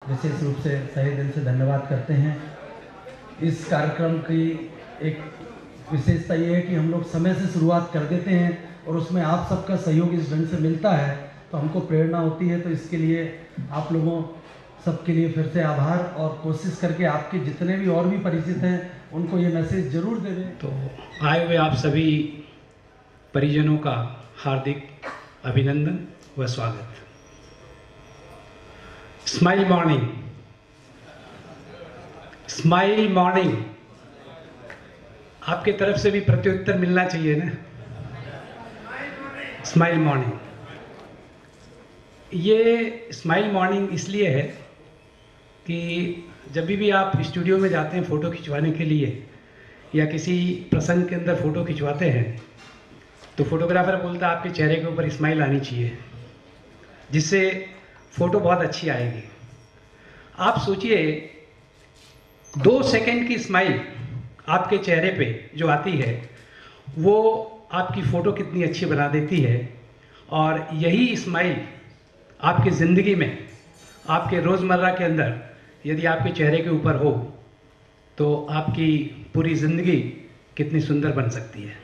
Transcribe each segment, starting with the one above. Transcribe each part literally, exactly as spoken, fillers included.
विशेष रूप से तहे दिल से धन्यवाद करते हैं। इस कार्यक्रम की एक विशेषता ये है कि हम लोग समय से शुरुआत कर देते हैं और उसमें आप सबका सहयोग इस ढंग से मिलता है तो हमको प्रेरणा होती है। तो इसके लिए आप लोगों सबके लिए फिर से आभार, और कोशिश करके आपके जितने भी और भी परिचित हैं उनको ये मैसेज जरूर दे दें। तो आए हुए आप सभी परिजनों का हार्दिक अभिनंदन व स्वागत। स्माइल मॉर्निंग, स्माइल मॉर्निंग, आपके तरफ से भी प्रत्युत्तर मिलना चाहिए ना। स्माइल मॉर्निंग, ये स्माइल मॉर्निंग इसलिए है कि जब भी आप स्टूडियो में जाते हैं फ़ोटो खिंचवाने के लिए या किसी प्रसंग के अंदर फ़ोटो खिंचवाते हैं तो फोटोग्राफर बोलता है आपके चेहरे के ऊपर स्माइल आनी चाहिए, जिससे फ़ोटो बहुत अच्छी आएगी। आप सोचिए, दो सेकंड की स्माइल आपके चेहरे पे जो आती है वो आपकी फ़ोटो कितनी अच्छी बना देती है। और यही स्माइल आपकी ज़िंदगी में, आपके रोज़मर्रा के अंदर यदि आपके चेहरे के ऊपर हो तो आपकी पूरी ज़िंदगी कितनी सुंदर बन सकती है।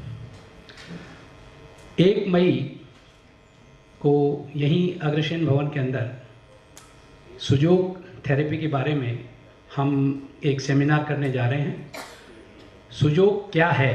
एक मई को यहीं अग्रसेन भवन के अंदर सुजोग थेरेपी के बारे में हम एक सेमिनार करने जा रहे हैं। सुजोग क्या है?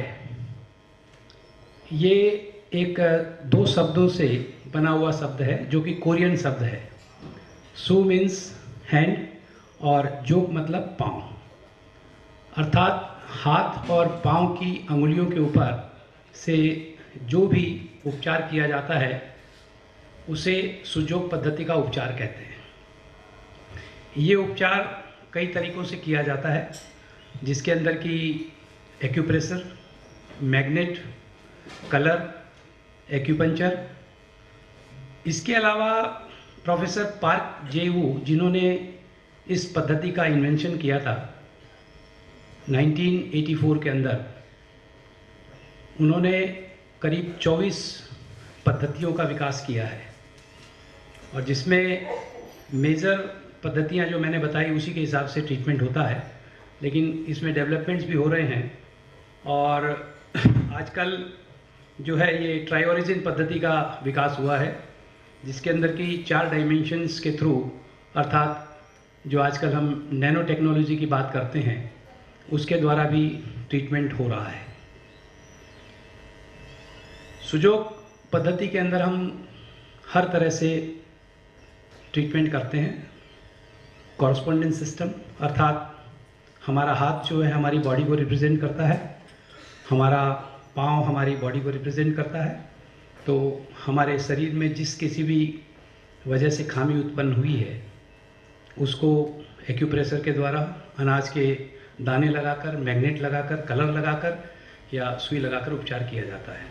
ये एक दो शब्दों से बना हुआ शब्द है जो कि कोरियन शब्द है। सु मीन्स हैंड और जोग मतलब पाँव, अर्थात हाथ और पाँव की अंगुलियों के ऊपर से जो भी उपचार किया जाता है उसे सुजोग पद्धति का उपचार कहते हैं। ये उपचार कई तरीक़ों से किया जाता है, जिसके अंदर की एक्यूप्रेशर, मैग्नेट, कलर, एक्यूपंचर। इसके अलावा प्रोफेसर पार्क जे वू, जिन्होंने इस पद्धति का इन्वेंशन किया था उन्नीस सौ चौरासी के अंदर, उन्होंने करीब चौबीस पद्धतियों का विकास किया है, और जिसमें मेजर पद्धतियां जो मैंने बताई उसी के हिसाब से ट्रीटमेंट होता है, लेकिन इसमें डेवलपमेंट्स भी हो रहे हैं। और आजकल जो है ये ट्राई ओरिजिन पद्धति का विकास हुआ है, जिसके अंदर की चार डायमेंशंस के थ्रू, अर्थात जो आजकल हम नैनो टेक्नोलॉजी की बात करते हैं, उसके द्वारा भी ट्रीटमेंट हो रहा है। सुजोग पद्धति के अंदर हम हर तरह से ट्रीटमेंट करते हैं। कॉरस्पॉन्डेंस सिस्टम, अर्थात हमारा हाथ जो है हमारी बॉडी को रिप्रेजेंट करता है, हमारा पाँव हमारी बॉडी को रिप्रेजेंट करता है। तो हमारे शरीर में जिस किसी भी वजह से खामी उत्पन्न हुई है उसको एक्यूप्रेशर के द्वारा, अनाज के दाने लगाकर, मैग्नेट लगाकर, कलर लगाकर या सुई लगाकर उपचार किया जाता है।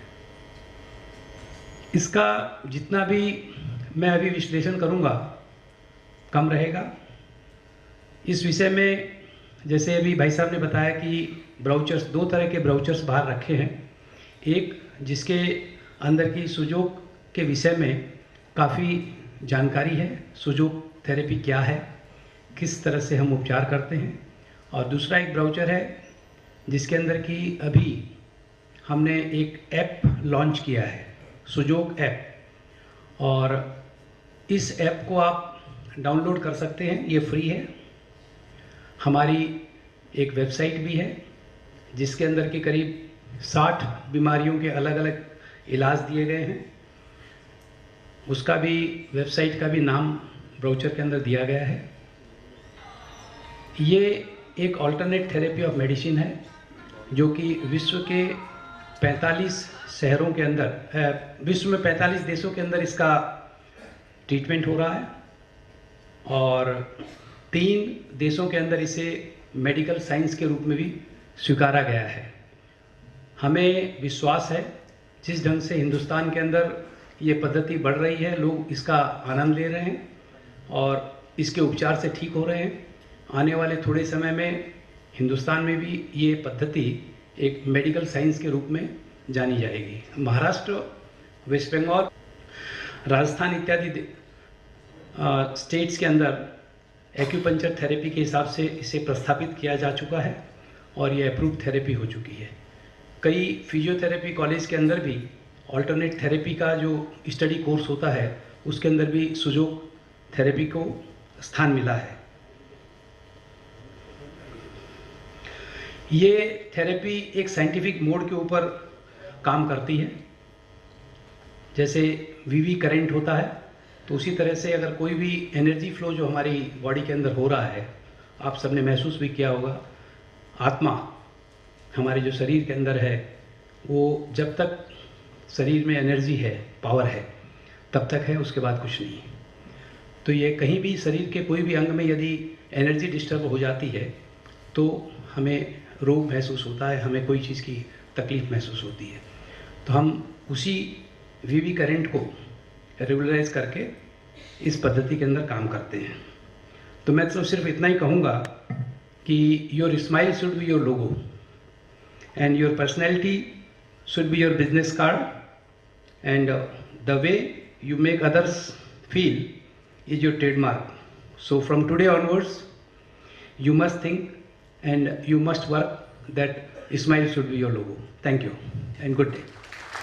इसका जितना भी मैं अभी विश्लेषण करूंगा कम रहेगा। इस विषय में जैसे अभी भाई साहब ने बताया कि ब्राउचर्स, दो तरह के ब्राउचर्स बाहर रखे हैं। एक जिसके अंदर की सुजोग के विषय में काफ़ी जानकारी है, सुजोग थेरेपी क्या है, किस तरह से हम उपचार करते हैं। और दूसरा एक ब्राउचर है जिसके अंदर की अभी हमने एक ऐप लॉन्च किया है, सुजोग ऐप, और इस ऐप को आप डाउनलोड कर सकते हैं, ये फ्री है। हमारी एक वेबसाइट भी है जिसके अंदर के करीब साठ बीमारियों के अलग अलग इलाज दिए गए हैं। उसका भी, वेबसाइट का भी नाम ब्राउचर के अंदर दिया गया है। ये एक अल्टरनेट थेरेपी ऑफ मेडिसिन है जो कि विश्व के पैंतालीस शहरों के अंदर, विश्व में पैंतालीस देशों के अंदर इसका ट्रीटमेंट हो रहा है, और तीन देशों के अंदर इसे मेडिकल साइंस के रूप में भी स्वीकारा गया है। हमें विश्वास है जिस ढंग से हिंदुस्तान के अंदर ये पद्धति बढ़ रही है, लोग इसका आनंद ले रहे हैं और इसके उपचार से ठीक हो रहे हैं। आने वाले थोड़े समय में हिंदुस्तान में भी ये पद्धति एक मेडिकल साइंस के रूप में जानी जाएगी। महाराष्ट्र, वेस्ट बंगाल, राजस्थान इत्यादि स्टेट्स के अंदर एक्यूपंक्चर थेरेपी के हिसाब से इसे प्रस्थापित किया जा चुका है और ये अप्रूव्ड थेरेपी हो चुकी है। कई फिजियोथेरेपी कॉलेज के अंदर भी ऑल्टरनेट थेरेपी का जो स्टडी कोर्स होता है उसके अंदर भी सुजोग थेरेपी को स्थान मिला है। ये थेरेपी एक साइंटिफिक मोड के ऊपर काम करती है। जैसे वीवी करंट होता है तो उसी तरह से अगर कोई भी एनर्जी फ्लो जो हमारी बॉडी के अंदर हो रहा है, आप सबने महसूस भी किया होगा, आत्मा हमारे जो शरीर के अंदर है वो जब तक शरीर में एनर्जी है, पावर है, तब तक है, उसके बाद कुछ नहीं। तो ये कहीं भी शरीर के कोई भी अंग में यदि एनर्जी डिस्टर्ब हो जाती है तो हमें रोग महसूस होता है, हमें कोई चीज़ की तकलीफ महसूस होती है। तो हम उसी वीवी करंट को रेगुलराइज करके इस पद्धति के अंदर काम करते हैं। तो मैं तो सिर्फ इतना ही कहूँगा कि your smile should be your logo and your personality should be your business card and the way you make others feel is your trademark. So from today onwards, you must think and you must work that smile should be your logo. Thank you and good day.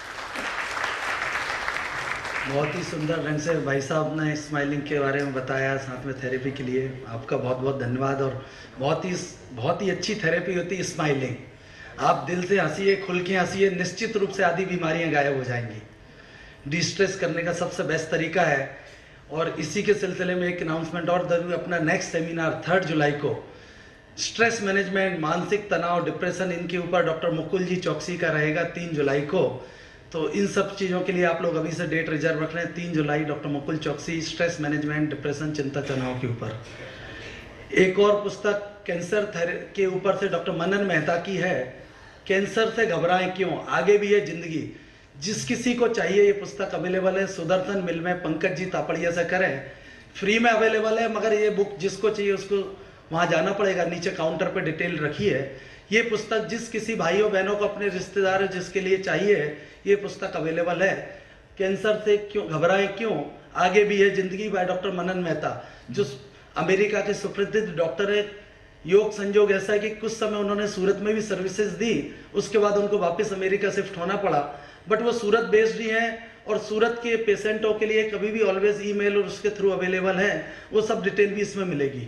बहुत ही सुंदर ढंग से भाई साहब ने smiling के बारे में बताया, साथ में थेरेपी के लिए आपका बहुत बहुत धन्यवाद। और बहुत ही बहुत ही अच्छी थेरेपी होती है स्माइलिंग। आप दिल से हंसिए, खुल के हंसिए, निश्चित रूप से आधी बीमारियां गायब हो जाएंगी। डिस्ट्रेस करने का सबसे बेस्ट तरीका है। और इसी के सिलसिले में एक अनाउंसमेंट और जरूर, अपना नेक्स्ट सेमिनार थर्ड जुलाई को स्ट्रेस मैनेजमेंट, मानसिक तनाव, डिप्रेशन, इनके ऊपर डॉक्टर मुकुल जी चौकसी का रहेगा तीन जुलाई को। तो इन सब चीज़ों के लिए आप लोग अभी से डेट रिजर्व रख रहे हैं। तीन जुलाई डॉक्टर मुकुल चौकसी, स्ट्रेस मैनेजमेंट, डिप्रेशन, चिंता तनाव के ऊपर। एक और पुस्तक कैंसर के ऊपर से डॉक्टर मनन मेहता की है, कैंसर से घबराएं क्यों, आगे भी है जिंदगी। जिस किसी को चाहिए ये पुस्तक अवेलेबल है, सुदर्शन मिल में पंकज जी तापड़िया से करें, फ्री में अवेलेबल है। मगर ये बुक जिसको चाहिए उसको वहाँ जाना पड़ेगा, नीचे काउंटर पे डिटेल रखी है। ये पुस्तक जिस किसी भाइयों बहनों को, अपने रिश्तेदार जिसके लिए चाहिए, ये पुस्तक अवेलेबल है। कैंसर से क्यों घबराएं क्यों, आगे भी है जिंदगी, बाय डॉक्टर मनन मेहता, जो अमेरिका के सुप्रसिद्ध डॉक्टर है। योग संजोग ऐसा है कि कुछ समय उन्होंने सूरत में भी सर्विसेज दी, उसके बाद उनको वापस अमेरिका शिफ्ट होना पड़ा, बट वो सूरत बेस्ड ही हैं और सूरत के पेशेंटों के लिए कभी भी ऑलवेज ईमेल और उसके थ्रू अवेलेबल है। वो सब डिटेल भी इसमें मिलेगी।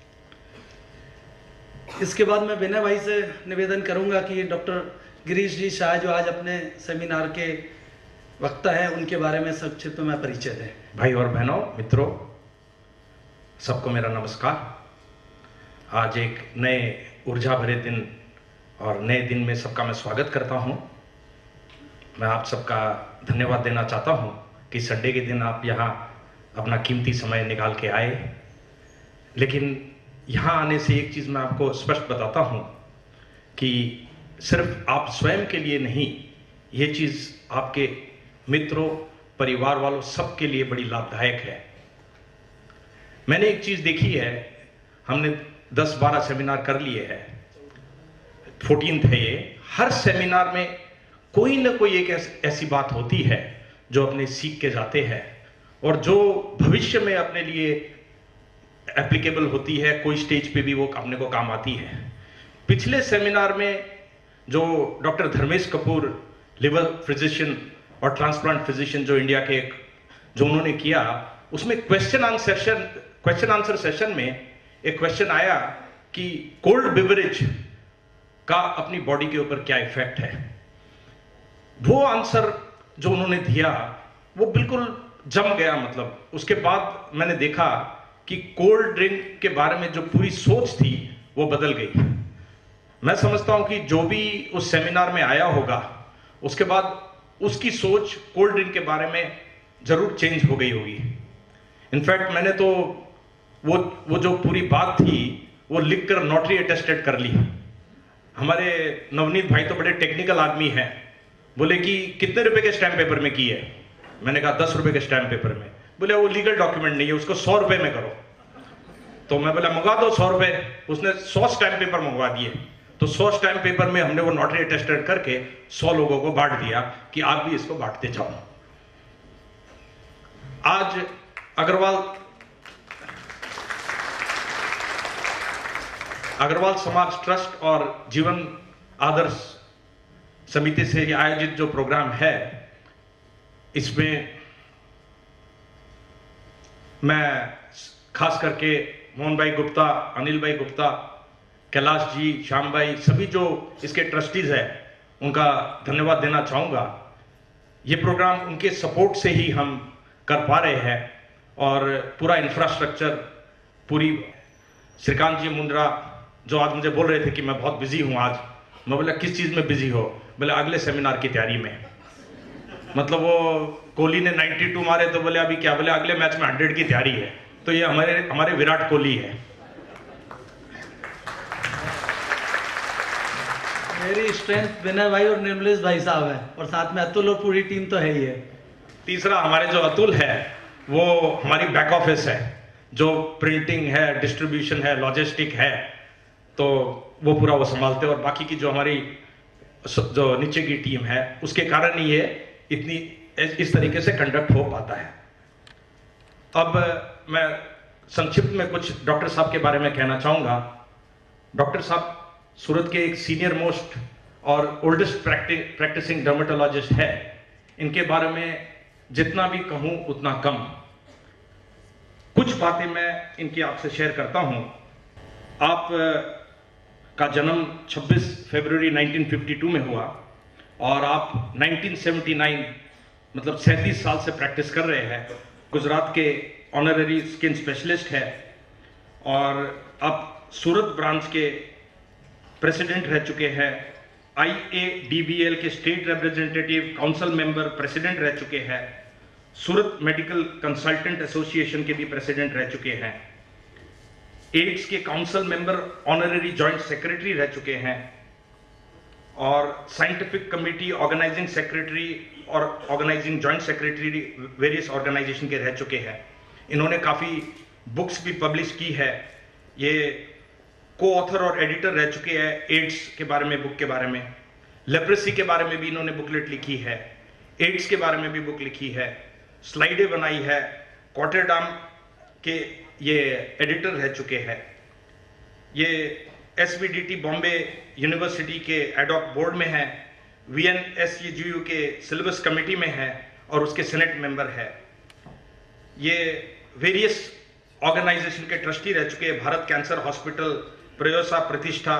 इसके बाद मैं विनय भाई से निवेदन करूंगा कि डॉक्टर गिरीश जी शाह जो आज अपने सेमिनार के वक्ता हैं, उनके बारे में संक्षिप्त में परिचय दें। भाई और बहनों, मित्रों, सबको मेरा नमस्कार। आज एक नए ऊर्जा भरे दिन और नए दिन में सबका मैं स्वागत करता हूं। मैं आप सबका धन्यवाद देना चाहता हूं कि संडे के दिन आप यहाँ अपना कीमती समय निकाल के आए। लेकिन यहाँ आने से एक चीज़ मैं आपको स्पष्ट बताता हूं कि सिर्फ आप स्वयं के लिए नहीं, ये चीज़ आपके मित्रों, परिवार वालों, सबके लिए बड़ी लाभदायक है। मैंने एक चीज़ देखी है, हमने दस बारह सेमिनार कर लिए हैं, फोर्टीन्थ है ये। हर सेमिनार में कोई ना कोई एक ऐसी बात होती है जो अपने सीख के जाते हैं और जो भविष्य में अपने लिए एप्लीकेबल होती है, कोई स्टेज पे भी वो अपने को काम आती है। पिछले सेमिनार में जो doctor Dharmesh Kapoor, liver physician और ट्रांसप्लांट फिजिशियन जो इंडिया के, जो उन्होंने किया, उसमें question answer session question answer session में एक क्वेश्चन आया कि कोल्ड बेवरेज का अपनी बॉडी के ऊपर क्या इफेक्ट है। वो आंसर जो उन्होंने दिया वो बिल्कुल जम गया। मतलब उसके बाद मैंने देखा कि कोल्ड ड्रिंक के बारे में जो पूरी सोच थी वो बदल गई। मैं समझता हूं कि जो भी उस सेमिनार में आया होगा, उसके बाद उसकी सोच कोल्ड ड्रिंक के बारे में जरूर चेंज हो गई होगी। इनफैक्ट मैंने तो वो वो जो पूरी बात थी वो लिखकर नोटरी अटेस्टेड कर ली। हमारे नवनीत भाई तो बड़े टेक्निकल आदमी हैं, बोले कि कितने रुपए के स्टैम्प पेपर में की है। मैंने कहा दस रुपए के स्टैम्प पेपर में। बोले वो लीगल डॉक्यूमेंट नहीं है, उसको सौ रुपए में करो। तो मैं बोला मंगवा दो सौ रुपए। उसने सौ स्टैम्प पेपर मंगवा दिए। तो सौ स्टैम्प पेपर में हमने वो नोटरी अटेस्टेड करके सौ लोगों को बांट दिया कि आप भी इसको बांटते जाओ। आज अग्रवाल अग्रवाल समाज ट्रस्ट और जीवन आदर्श समिति से आयोजित जो प्रोग्राम है, इसमें मैं खास करके मोहन भाई गुप्ता, अनिल भाई गुप्ता, कैलाश जी, श्याम भाई, सभी जो इसके ट्रस्टीज हैं, उनका धन्यवाद देना चाहूँगा। ये प्रोग्राम उनके सपोर्ट से ही हम कर पा रहे हैं और पूरा इंफ्रास्ट्रक्चर, पूरी श्रीकांत जी मुंद्रा जो आज मुझे बोल रहे थे कि मैं बहुत बिजी हूँ आज, मैं बोला किस चीज़ में बिजी हो? बोले अगले सेमिनार की तैयारी में। मतलब वो कोहली ने बानवे मारे तो बोले अभी क्या? बोले अगले मैच में सौ की तैयारी है। तो ये हमारे हमारे विराट कोहली है। मेरी स्ट्रेंथ विनय भाई और निर्मलेश भाई साहब है, और साथ में अतुल और पूरी टीम तो है ही है। तीसरा हमारे जो अतुल है वो हमारी बैक ऑफिस है, जो प्रिंटिंग है, डिस्ट्रीब्यूशन है, लॉजिस्टिक है, तो वो पूरा वो संभालते हैं। और बाकी की जो हमारी जो नीचे की टीम है, उसके कारण ही ये इतनी इस तरीके से कंडक्ट हो पाता है। अब मैं संक्षिप्त में कुछ डॉक्टर साहब के बारे में कहना चाहूँगा। डॉक्टर साहब सूरत के एक सीनियर मोस्ट और ओल्डेस्ट प्रैक्टिसिंग डर्मेटोलॉजिस्ट है। इनके बारे में जितना भी कहूँ उतना कम। कुछ बातें मैं इनकी आपसे शेयर करता हूँ। आप का जन्म छब्बीस फरवरी उन्नीस सौ बावन में हुआ और आप उन्नीस सौ उन्यासी मतलब सैंतीस साल से प्रैक्टिस कर रहे हैं। गुजरात के ऑनररी स्किन स्पेशलिस्ट है और आप सूरत ब्रांच के प्रेसिडेंट रह चुके हैं। I A D V L के state representative council member president रह चुके हैं। सूरत मेडिकल कंसल्टेंट एसोसिएशन के भी प्रेसिडेंट रह चुके हैं। एड्स के council member honorary joint secretary रह चुके हैं और साइंटिफिक कमेटी ऑर्गेनाइजिंग सेक्रेटरी और organising joint secretary various organisation के रह चुके हैं। इन्होंने काफ़ी बुक्स भी पब्लिश की है। ये को ऑथर और एडिटर रह चुके हैं एड्स के बारे में, बुक के बारे में। लेप्रेसी के बारे में भी इन्होंने बुकलेट लिखी है। एड्स के बारे में भी बुक लिखी है, स्लाइडें बनाई है। कॉटरडाम के ये एडिटर रह चुके हैं। ये S V D T Bombay university के एडॉक बोर्ड में है। V N S G U के सिलेबस कमेटी में है और उसके सेनेट मेंबर है। ये वेरियस ऑर्गेनाइजेशन के ट्रस्टी रह चुके हैं। भारत कैंसर हॉस्पिटल, प्रयोसा प्रतिष्ठा,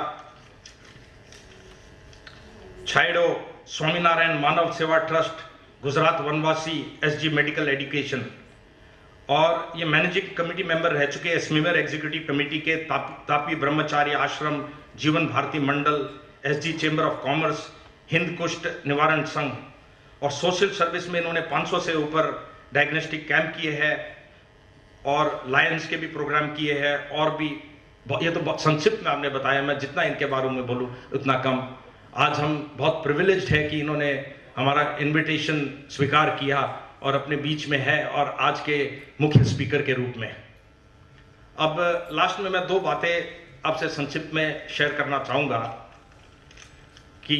छाइडो, स्वामीनारायण मानव सेवा ट्रस्ट, गुजरात वनवासी, एस जी मेडिकल एजुकेशन। और ये मैनेजिंग कमेटी मेंबर रह चुके हैं स्मीवर एग्जीक्यूटिव कमेटी के ताप, Tapi Brahmachari Ashram, Jeevan Bharati Mandal, S G chamber of commerce, Hind Kushth Nivaran संघ। और सोशल सर्विस में इन्होंने पाँच सौ से ऊपर डायग्नोस्टिक कैंप किए हैं और लायंस के भी प्रोग्राम किए हैं। और भी ये तो संक्षिप्त में आपने बताया, मैं जितना इनके बारे में बोलूँ उतना कम। आज हम बहुत प्रिविलेज्ड है कि इन्होंने हमारा इनविटेशन स्वीकार किया और अपने बीच में है और आज के मुख्य स्पीकर के रूप में। अब लास्ट में मैं दो बातें आपसे संक्षिप्त में शेयर करना चाहूँगा कि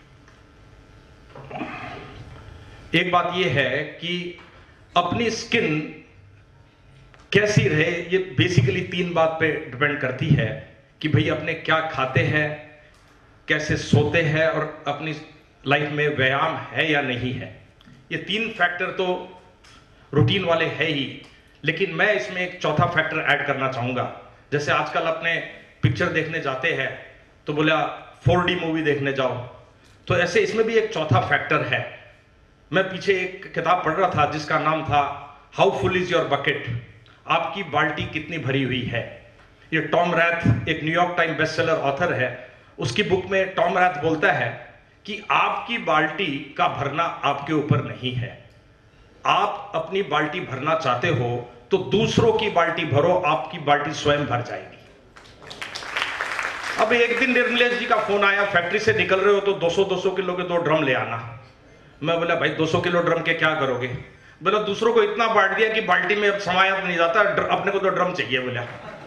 एक बात यह है कि अपनी स्किन कैसी रहे, ये बेसिकली तीन बात पे डिपेंड करती है कि भाई अपने क्या खाते हैं, कैसे सोते हैं और अपनी लाइफ में व्यायाम है या नहीं है। ये तीन फैक्टर तो रूटीन वाले है ही, लेकिन मैं इसमें एक चौथा फैक्टर ऐड करना चाहूँगा। जैसे आजकल अपने पिक्चर देखने जाते हैं तो बोला फोर डी मूवी देखने जाओ, तो ऐसे इसमें भी एक चौथा फैक्टर है। मैं पीछे एक किताब पढ़ रहा था जिसका नाम था how full is your bucket, आपकी बाल्टी कितनी भरी हुई है। ये टॉम रैथ एक न्यूयॉर्क टाइम बेस्टसेलर ऑथर है। उसकी बुक में टॉम रैथ बोलता है कि आपकी बाल्टी का भरना आपके ऊपर नहीं है। आप अपनी बाल्टी भरना चाहते हो तो दूसरों की बाल्टी भरो, आपकी बाल्टी स्वयं भर जाएगी। अब एक दिन निर्मलेश जी का फोन आया, फैक्ट्री से निकल रहे हो तो दो सौ दो सौ किलो के दो ड्रम ले आना। मैं बोला भाई दो सौ किलो ड्रम के क्या करोगे? बोला दूसरों को इतना बांट दिया कि बाल्टी में अब समाया नहीं जाता, अपने को तो ड्रम चाहिए। बोला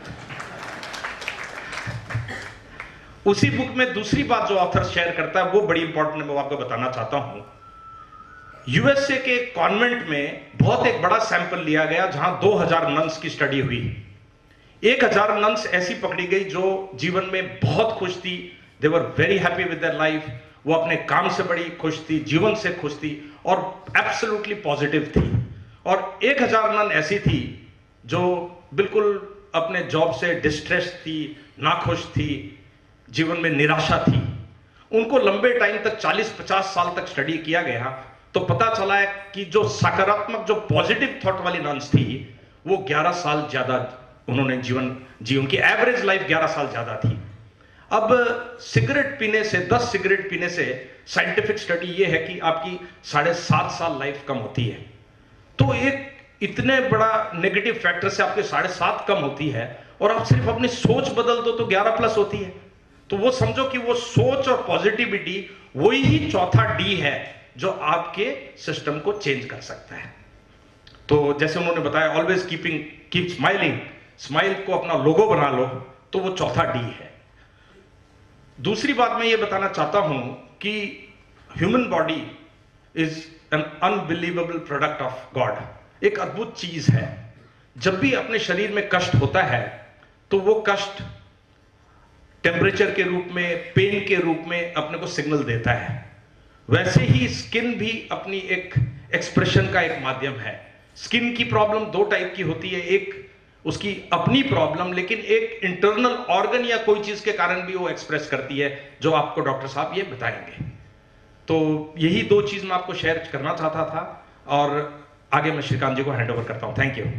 उसी बुक में दूसरी बात जो ऑथर शेयर करता है वो बड़ी इंपॉर्टेंट है, मैं आपको बताना चाहता हूं। यूएसए के कॉन्वेंट में बहुत एक बड़ा सैंपल लिया गया जहां दो हज़ार नन्स की स्टडी हुई। एक हजार नन्स ऐसी पकड़ी गई जो जीवन में बहुत खुश थी, they were very happy with their life, वो अपने काम से बड़ी खुश थी, जीवन से खुश थी और एब्सोल्युटली पॉजिटिव थी। और एक हजार नन ऐसी थी जो बिल्कुल अपने जॉब से डिस्ट्रेस थी, नाखुश थी, जीवन में निराशा थी। उनको लंबे टाइम तक चालीस पचास साल तक स्टडी किया गया तो पता चला है कि जो सकारात्मक, जो पॉजिटिव थॉट वाली नन्स थी वो ग्यारह साल ज्यादा उन्होंने जीवन जी, उनकी एवरेज लाइफ ग्यारह साल ज्यादा थी। अब सिगरेट पीने से, दस सिगरेट पीने से साइंटिफिक स्टडी ये है कि आपकी साढ़े सात साल लाइफ कम होती है। तो एक इतने बड़ा नेगेटिव फैक्टर से आपके साढ़े सात कम होती है और आप सिर्फ अपनी सोच बदल दो तो ग्यारह प्लस होती है। तो वो समझो कि वो सोच और पॉजिटिविटी वही ही चौथा डी है जो आपके सिस्टम को चेंज कर सकता है। तो जैसे उन्होंने बताया, always keeping keep smiling, smile को अपना लोगो बना लो, तो वो चौथा डी है। दूसरी बात मैं ये बताना चाहता हूं कि human body is an unbelievable product of God. एक अद्भुत चीज है। जब भी अपने शरीर में कष्ट होता है तो वो कष्ट टेम्परेचर के रूप में, पेन के रूप में अपने को सिग्नल देता है। वैसे ही स्किन भी अपनी एक एक्सप्रेशन का एक माध्यम है। स्किन की प्रॉब्लम दो टाइप की होती है, एक उसकी अपनी प्रॉब्लम, लेकिन एक इंटरनल ऑर्गन या कोई चीज के कारण भी वो एक्सप्रेस करती है, जो आपको डॉक्टर साहब ये बताएंगे। तो यही दो चीज मैं आपको शेयर करना चाहता था और आगे मैं श्रीकांत जी को हैंड ओवर करता हूं। Thank you.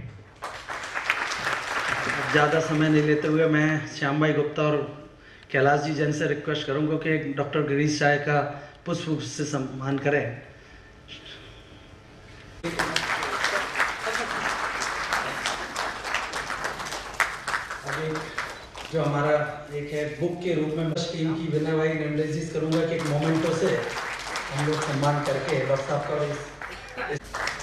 ज़्यादा समय नहीं लेते हुए मैं श्याम भाई गुप्ता और कैलाश जी जैन से रिक्वेस्ट करूंगा कि डॉक्टर गिरीश राय का पुष्प से सम्मान करें। अभी जो हमारा एक है बुक के रूप में टीम की विनय भाई नेमलेजिस करूंगा कि एक मोमेंटो से हम लोग सम्मान करके बस आपका इस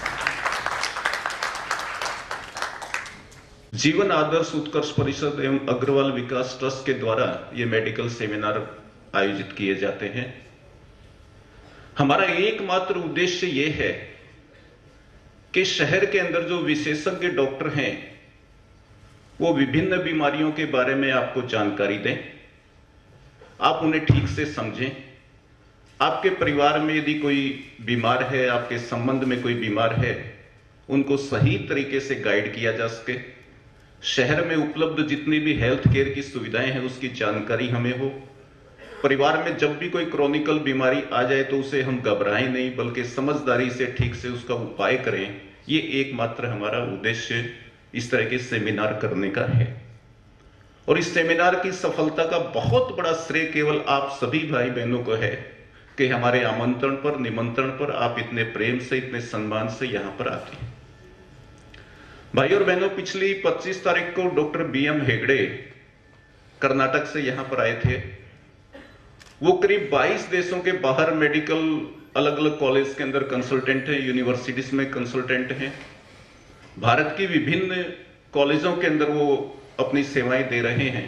जीवन आदर्श उत्कर्ष परिषद एवं अग्रवाल विकास ट्रस्ट के द्वारा ये मेडिकल सेमिनार आयोजित किए जाते हैं। हमारा एकमात्र उद्देश्य ये है कि शहर के अंदर जो विशेषज्ञ डॉक्टर हैं वो विभिन्न बीमारियों के बारे में आपको जानकारी दें, आप उन्हें ठीक से समझें। आपके परिवार में यदि कोई बीमार है, आपके संबंध में कोई बीमार है, उनको सही तरीके से गाइड किया जा सके। शहर में उपलब्ध जितनी भी हेल्थ केयर की सुविधाएं हैं उसकी जानकारी हमें हो। परिवार में जब भी कोई क्रॉनिकल बीमारी आ जाए तो उसे हम घबराएं नहीं, बल्कि समझदारी से ठीक से उसका उपाय करें। ये एकमात्र हमारा उद्देश्य इस तरह के सेमिनार करने का है। और इस सेमिनार की सफलता का बहुत बड़ा श्रेय केवल आप सभी भाई बहनों को है कि हमारे आमंत्रण पर, निमंत्रण पर आप इतने प्रेम से, इतने सम्मान से यहां पर आते हैं। भाई और बहनों, पिछली पच्चीस तारीख को doctor B M Hegde Karnataka से यहां पर आए थे। वो करीब बाईस देशों के बाहर मेडिकल अलग अलग कॉलेज के अंदर कंसल्टेंट हैं, यूनिवर्सिटीज में कंसल्टेंट हैं। भारत की विभिन्न कॉलेजों के अंदर वो अपनी सेवाएं दे रहे हैं।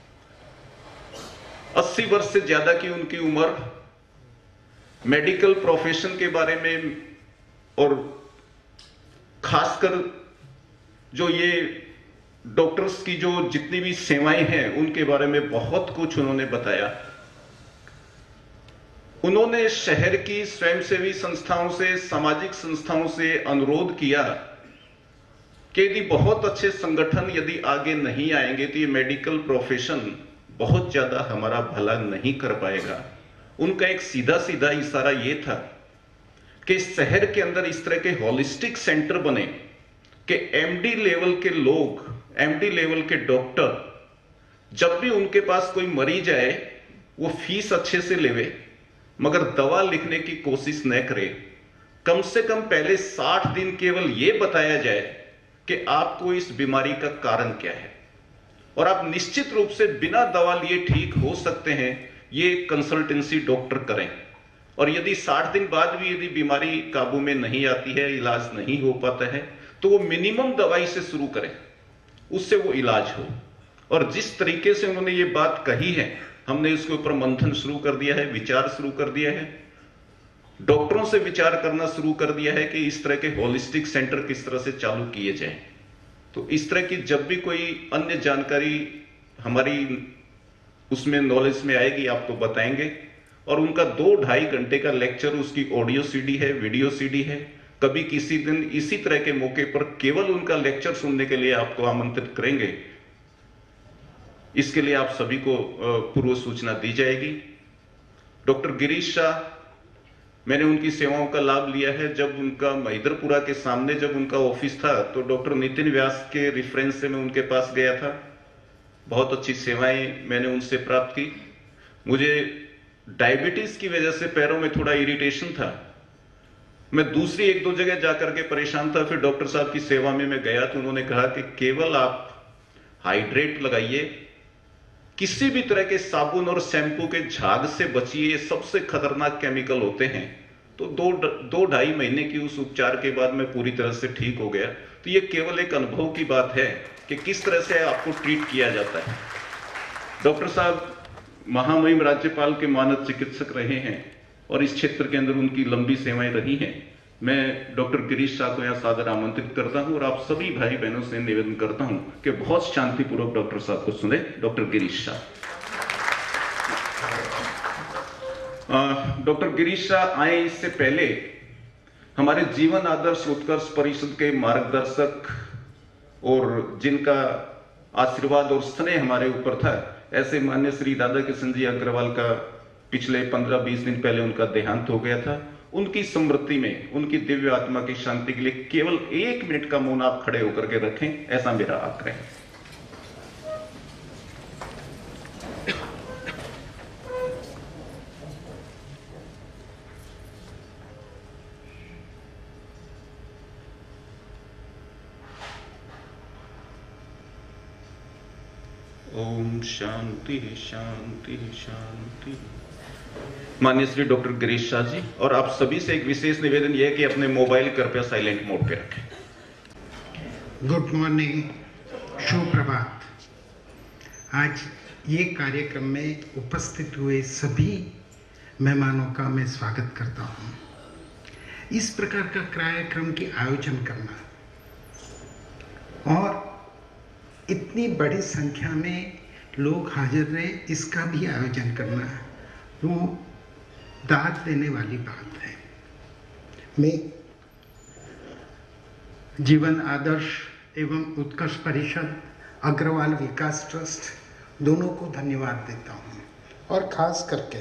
अस्सी वर्ष से ज्यादा की उनकी उम्र, मेडिकल प्रोफेशन के बारे में और खासकर जो ये डॉक्टर्स की जो जितनी भी सेवाएं हैं उनके बारे में बहुत कुछ उन्होंने बताया। उन्होंने शहर की स्वयंसेवी संस्थाओं से, सामाजिक संस्थाओं से अनुरोध किया कि यदि बहुत अच्छे संगठन यदि आगे नहीं आएंगे तो ये मेडिकल प्रोफेशन बहुत ज्यादा हमारा भला नहीं कर पाएगा। उनका एक सीधा सीधा इशारा ये था कि शहर के अंदर इस तरह के होलिस्टिक सेंटर बने कि एमडी लेवल के लोग, एमडी लेवल के डॉक्टर जब भी उनके पास कोई मरीज आए वो फीस अच्छे से लेवे मगर दवा लिखने की कोशिश न करे। कम से कम पहले साठ दिन केवल ये बताया जाए कि आपको इस बीमारी का कारण क्या है और आप निश्चित रूप से बिना दवा लिए ठीक हो सकते हैं। ये कंसल्टेंसी डॉक्टर करें और यदि साठ दिन बाद भी यदि बीमारी काबू में नहीं आती है, इलाज नहीं हो पाता है, तो वो मिनिमम दवाई से शुरू करें, उससे वो इलाज हो। और जिस तरीके से उन्होंने ये बात कही है, हमने इसके ऊपर मंथन शुरू कर दिया है, विचार शुरू कर दिया है, डॉक्टरों से विचार करना शुरू कर दिया है कि इस तरह के होलिस्टिक सेंटर किस तरह से चालू किए जाएं। तो इस तरह की जब भी कोई अन्य जानकारी हमारी उसमें नॉलेज में आएगी आपको बताएंगे। और उनका दो ढाई घंटे का लेक्चर, उसकी ऑडियो सीडी है, वीडियो सीडी है। कभी किसी दिन इसी तरह के मौके पर केवल उनका लेक्चर सुनने के लिए आपको आमंत्रित करेंगे। इसके लिए आप सभी को पूर्व सूचना दी जाएगी। डॉक्टर गिरीश शाह, मैंने उनकी सेवाओं का लाभ लिया है। जब उनका महिदरपुरा के सामने जब उनका ऑफिस था तो डॉक्टर नितिन व्यास के रेफरेंस से मैं उनके पास गया था। बहुत अच्छी सेवाएं मैंने उनसे प्राप्त की। मुझे डायबिटीज की वजह से पैरों में थोड़ा इरिटेशन था, मैं दूसरी एक दो जगह जाकर के परेशान था। फिर डॉक्टर साहब की सेवा में मैं गया तो उन्होंने कहा कि केवल आप हाइड्रेट लगाइए, किसी भी तरह के साबुन और शैम्पू के झाग से बचिए, ये सबसे खतरनाक केमिकल होते हैं। तो दो दो ढाई महीने की उस उपचार के बाद मैं पूरी तरह से ठीक हो गया। तो ये केवल एक अनुभव की बात है कि किस तरह से आपको ट्रीट किया जाता है। डॉक्टर साहब महामहिम राज्यपाल के मानद चिकित्सक रहे हैं और इस क्षेत्र के अंदर उनकी लंबी सेवाएं रही हैं। मैं डॉक्टर गिरीश शाह को यहाँ सादर आमंत्रित करता हूं और आप सभी भाई बहनों से निवेदन करता हूं कि बहुत शांतिपूर्वक डॉक्टर साहब को सुने। डॉक्टर गिरीश शाह। डॉक्टर गिरीश शाह आए इससे पहले हमारे जीवन आदर्श उत्कर्ष परिषद के मार्गदर्शक और जिनका आशीर्वाद और स्नेह हमारे ऊपर था, ऐसे मान्य श्री राधा किशन जी अग्रवाल का पिछले पंद्रह बीस दिन पहले उनका देहांत हो गया था। उनकी स्मृति में, उनकी दिव्य आत्मा की शांति के लिए केवल एक मिनट का मौन आप खड़े होकर के रखें, ऐसा मेरा आग्रह है। ओम शांति शांति शांति। माननीय श्री डॉक्टर गिरीश शाह जी, और आप सभी से एक विशेष निवेदन यह है कि अपने मोबाइल कृपया साइलेंट मोड पे रखें। गुड मॉर्निंग, शुभ प्रभात। आज ये कार्यक्रम में उपस्थित हुए सभी मेहमानों का मैं स्वागत करता हूँ। इस प्रकार का कार्यक्रम की आयोजन करना और इतनी बड़ी संख्या में लोग हाजिर रहे, इसका भी आयोजन करना वो दाद देने वाली बात है। मैं जीवन आदर्श एवं उत्कर्ष परिषद, अग्रवाल विकास ट्रस्ट दोनों को धन्यवाद देता हूँ और खास करके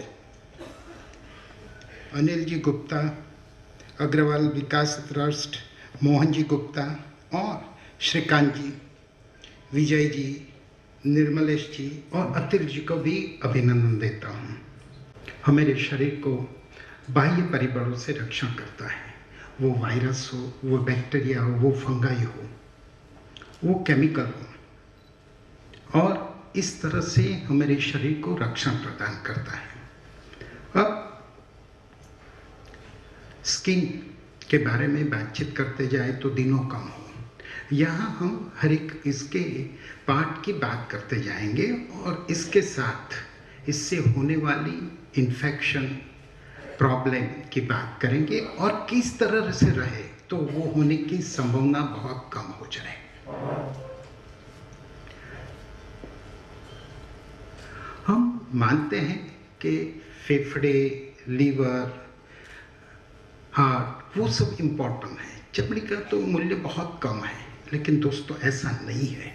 अनिल जी गुप्ता, अग्रवाल विकास ट्रस्ट, मोहन जी गुप्ता और श्रीकांत जी, विजय जी, निर्मलेश जी और अतिर जी को भी अभिनंदन देता हूँ। हमारे शरीर को बाह्य परिबलों से रक्षा करता है, वो वायरस हो, वो बैक्टीरिया हो, वो फंगाई हो, वो केमिकल हो, और इस तरह से हमारे शरीर को रक्षा प्रदान करता है। अब स्किन के बारे में बातचीत करते जाए तो दिनों कम हो। यहाँ हम हर एक इसके पार्ट की बात करते जाएंगे और इसके साथ इससे होने वाली इन्फेक्शन प्रॉब्लम की बात करेंगे और किस तरह से रहे तो वो होने की संभावना बहुत कम हो जाए। हम मानते हैं कि फेफड़े, लीवर, हार्ट वो सब इम्पोर्टेंट है, चमड़ी का तो मूल्य बहुत कम है, लेकिन दोस्तों ऐसा नहीं है।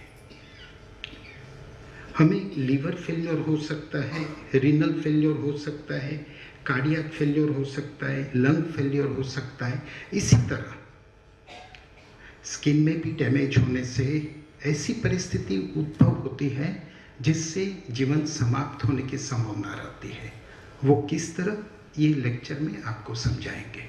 हमें लीवर फेलियर हो सकता है, रीनल फेलियर हो सकता है, कार्डियक फेलियर हो सकता है, लंग फेलियर हो सकता है। इसी तरह स्किन में भी डैमेज होने से ऐसी परिस्थिति उद्भव होती है जिससे जीवन समाप्त होने की संभावना रहती है। वो किस तरह, ये लेक्चर में आपको समझाएंगे।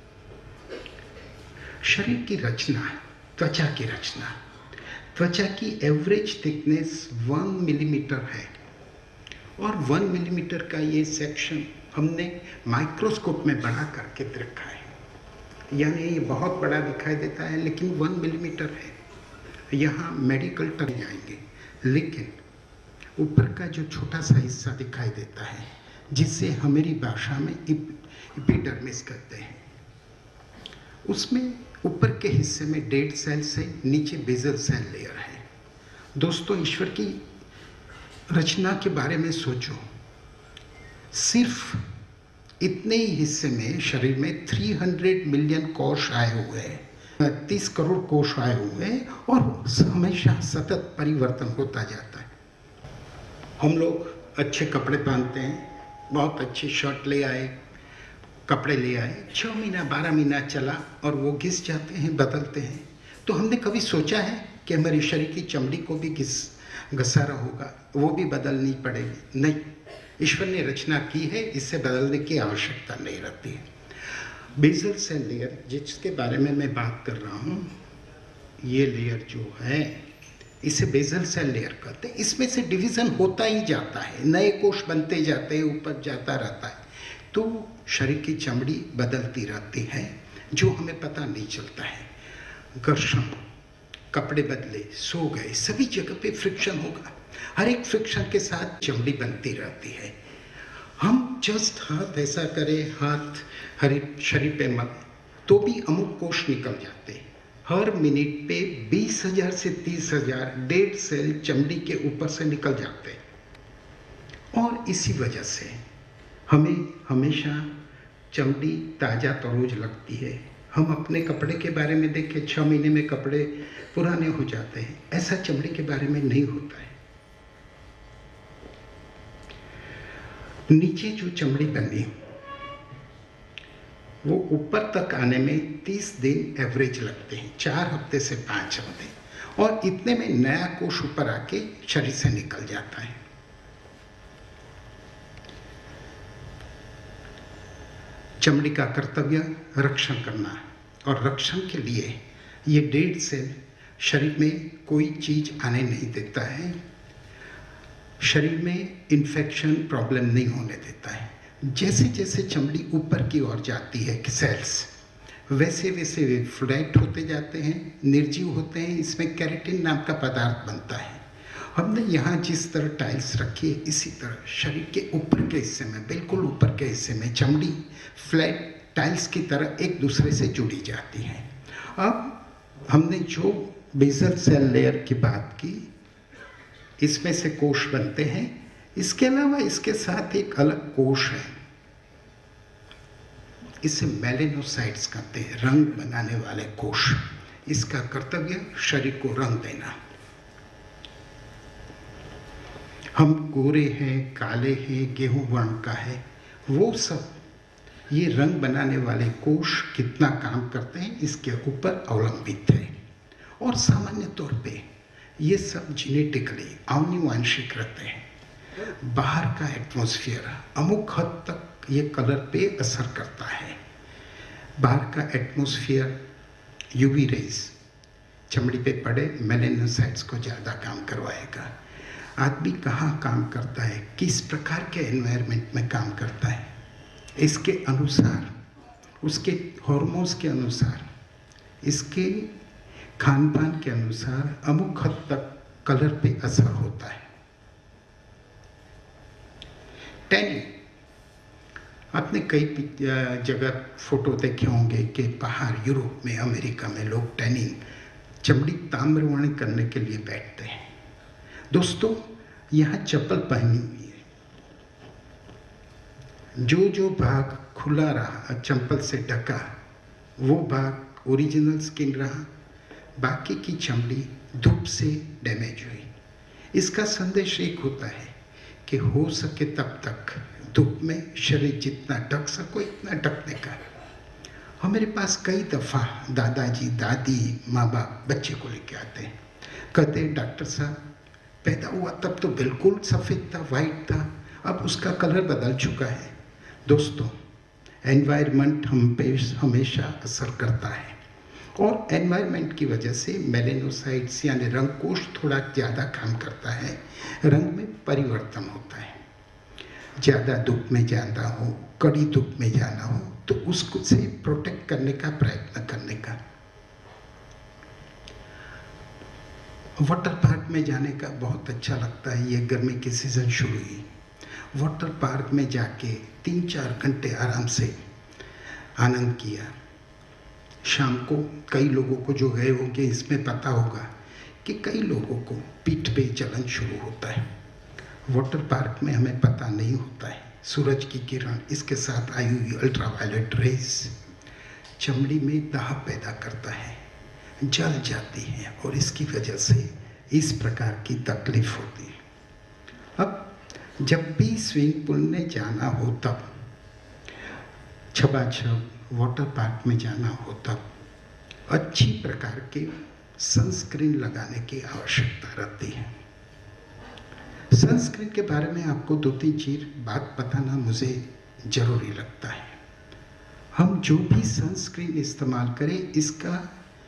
शरीर की रचना, त्वचा की रचना, त्वचा की एवरेज थिकनेस वन मिलीमीटर है और वन मिलीमीटर का ये सेक्शन हमने माइक्रोस्कोप में बड़ा करके रखा है। यानी ये बहुत बड़ा दिखाई देता है लेकिन वन मिलीमीटर है। यहाँ मेडिकल टर्म जाएंगे, लेकिन ऊपर का जो छोटा सा हिस्सा दिखाई देता है जिसे हमारी भाषा में एपिडर्मिस कहते हैं, उसमें ऊपर के हिस्से में डेड सेल से नीचे बेसल सेल लेयर है। दोस्तों, ईश्वर की रचना के बारे में सोचो, सिर्फ इतने ही हिस्से में शरीर में तीन सौ मिलियन कोष आए हुए हैं, तीस करोड़ कोष आए हुए हैं और हमेशा सतत परिवर्तन होता जाता है। हम लोग अच्छे कपड़े पहनते हैं, बहुत अच्छी शर्ट ले आए, कपड़े ले आए, छः महीना बारह महीना चला और वो घिस जाते हैं, बदलते हैं। तो हमने कभी सोचा है कि हमारे शरीर की चमड़ी को भी घिस घसारा होगा, वो भी बदलनी पड़ेगी? नहीं, ईश्वर ने रचना की है, इससे बदलने की आवश्यकता नहीं रहती है। बेसल सेल लेयर जिसके बारे में मैं बात कर रहा हूँ, ये लेयर जो है इसे बेसल सेल लेयर कहते हैं। इसमें से डिवीज़न होता ही जाता है, नए कोष बनते जाते हैं, ऊपर जाता रहता है, तो शरीर की चमड़ी बदलती रहती है जो हमें पता नहीं चलता है। घर्षण, कपड़े बदले, सो गए, सभी जगह पे फ्रिक्शन होगा, हर एक फ्रिक्शन के साथ चमड़ी बनती रहती है। हम जस्ट हाथ ऐसा करें, हाथ हर शरीर पे मत, तो भी अमुक कोष निकल जाते हैं। हर मिनट पे बीस हजार से तीस हजार डेड सेल चमड़ी के ऊपर से निकल जाते हैं और इसी वजह से हमें हमेशा चमड़ी ताज़ा तरोज लगती है। हम अपने कपड़े के बारे में देखें, छः महीने में कपड़े पुराने हो जाते हैं, ऐसा चमड़ी के बारे में नहीं होता है। नीचे जो चमड़ी बनी वो ऊपर तक आने में तीस दिन एवरेज लगते हैं, चार हफ्ते से पाँच हफ्ते, और इतने में नया कोष ऊपर आके शरीर से निकल जाता है। चमड़ी का कर्तव्य रक्षण करना, और रक्षण के लिए ये डेड सेल शरीर में कोई चीज आने नहीं देता है, शरीर में इन्फेक्शन प्रॉब्लम नहीं होने देता है। जैसे जैसे चमड़ी ऊपर की ओर जाती है सेल्स, वैसे वैसे वे फ्लैट होते जाते हैं, निर्जीव होते हैं, इसमें केराटिन नाम का पदार्थ बनता है। हमने यहाँ जिस तरह टाइल्स रखी है, इसी तरह शरीर के ऊपर के हिस्से में, बिल्कुल ऊपर के हिस्से में चमड़ी फ्लैट टाइल्स की तरह एक दूसरे से जुड़ी जाती है। अब हमने जो बेसल सेल लेयर की बात की, इसमें से कोष बनते हैं। इसके अलावा इसके साथ एक अलग कोष है, इसे मेलेनोसाइट्स कहते हैं, रंग बनाने वाले कोष। इसका कर्तव्य शरीर को रंग देना। हम गोरे हैं, काले हैं, गेहूं वर्ण का है, वो सब ये रंग बनाने वाले कोष कितना काम करते हैं इसके ऊपर अवलंबित है। और सामान्य तौर पे ये सब जेनेटिकली आनुवांशिक रहते हैं। बाहर का एटमॉस्फेयर अमुक हद तक ये कलर पे असर करता है। बाहर का एटमॉस्फेयर, यूवी रेज चमड़ी पे पड़े मेलेनोसाइट्स को ज़्यादा काम करवाएगा। आदमी कहाँ काम करता है, किस प्रकार के एनवायरनमेंट में काम करता है, इसके अनुसार, उसके हार्मोन्स के अनुसार, इसके खान पान के अनुसार अमुक हद तक कलर पे असर होता है। टैनिंग, आपने कई जगह फोटो देखे होंगे कि बाहर यूरोप में, अमेरिका में लोग टैनिंग, चमड़ी ताम्रवर्णी करने के लिए बैठते हैं। दोस्तों, यहाँ चप्पल पहनी हुई है, जो जो भाग खुला रहा, चप्पल से ढका, वो भाग ओरिजिनल स्किन रहा, बाकी की चमड़ी धूप से डैमेज हुई। इसका संदेश एक होता है कि हो सके तब तक धूप में शरीर जितना ढक सको इतना ढकने का। हमारे पास कई दफ़ा दादाजी, दादी, माँ बाप बच्चे को लेके आते हैं, कहते हैं डॉक्टर साहब पैदा हुआ तब तो बिल्कुल सफ़ेद था, वाइट था, अब उसका कलर बदल चुका है। दोस्तों, एनवायरनमेंट हम पे हमेशा असर करता है और एनवायरनमेंट की वजह से मेलेनोसाइट्स यानी रंग कोष थोड़ा ज़्यादा काम करता है, रंग में परिवर्तन होता है। ज़्यादा धूप में जाना हो, कड़ी धूप में जाना हो, तो उसको से प्रोटेक्ट करने का प्रयत्न करने का। वाटर पार्क में जाने का बहुत अच्छा लगता है। ये गर्मी की सीज़न शुरू हुई, वाटर पार्क में जाके तीन चार घंटे आराम से आनंद किया, शाम को कई लोगों को जो गए होंगे इसमें पता होगा कि कई लोगों को पीठ पे जलन शुरू होता है। वाटर पार्क में हमें पता नहीं होता है, सूरज की किरण इसके साथ आई हुई अल्ट्रावायलेट रेज चमड़ी में दाह पैदा करता है, जल जाती है और इसकी वजह से इस प्रकार की तकलीफ होती है। अब जब भी स्विमिंग पूल में जाना हो तब, छबाछब वाटर पार्क में जाना हो तब अच्छी प्रकार के सनस्क्रीन लगाने की आवश्यकता रहती है। सनस्क्रीन के बारे में आपको दो तीन चीज बात बताना मुझे जरूरी लगता है। हम जो भी सनस्क्रीन इस्तेमाल करें इसका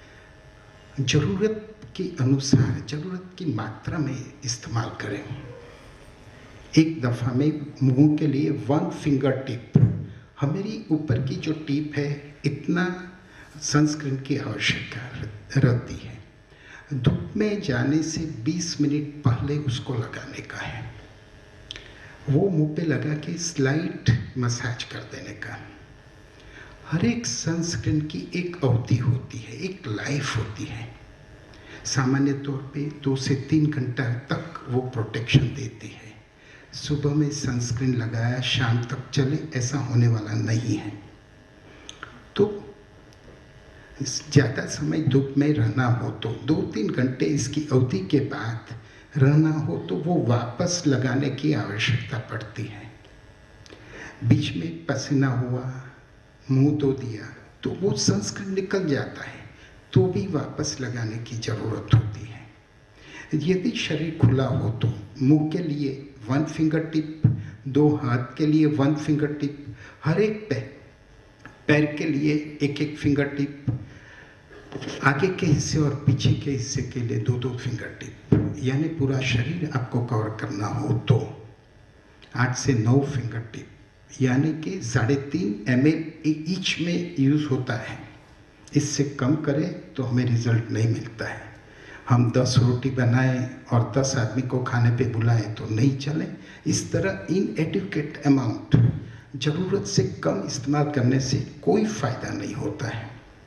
जरूरत के अनुसार, जरूरत की मात्रा में इस्तेमाल करें। एक दफ़ा में मुंह के लिए वन फिंगर टिप, हमारी ऊपर की जो टिप है इतना सनस्क्रीन की आवश्यकता रहती है। धूप में जाने से बीस मिनट पहले उसको लगाने का है, वो मुंह पे लगा के स्लाइट मसाज कर देने का। हर एक सनस्क्रीन की एक अवधि होती है, एक लाइफ होती है। सामान्य तौर पे दो से तीन घंटा तक वो प्रोटेक्शन देती है। सुबह में सनस्क्रीन लगाया शाम तक चले ऐसा होने वाला नहीं है। तो ज़्यादा समय धूप में रहना हो तो दो तीन घंटे इसकी अवधि के बाद रहना हो तो वो वापस लगाने की आवश्यकता पड़ती है। बीच में पसीना हुआ, मुंह धो दिया तो वो सनस्क्रीन निकल जाता है, तो भी वापस लगाने की ज़रूरत होती है। यदि शरीर खुला हो तो मुंह के लिए वन फिंगर टिप, दो हाथ के लिए वन फिंगर टिप, हर एक पैर पैर के लिए एक एक फिंगर टिप, आगे के हिस्से और पीछे के हिस्से के लिए दो दो फिंगर टिप, यानी पूरा शरीर आपको कवर करना हो तो आठ से नौ फिंगर टिप, यानी कि साढ़े तीन एम एल ईच में यूज़ होता है। इससे कम करें तो हमें रिजल्ट नहीं मिलता है। हम दस रोटी बनाएं और दस आदमी को खाने पे बुलाएं तो नहीं चले। इस तरह इन एडुकेट अमाउंट, ज़रूरत से कम इस्तेमाल करने से कोई फायदा नहीं होता है।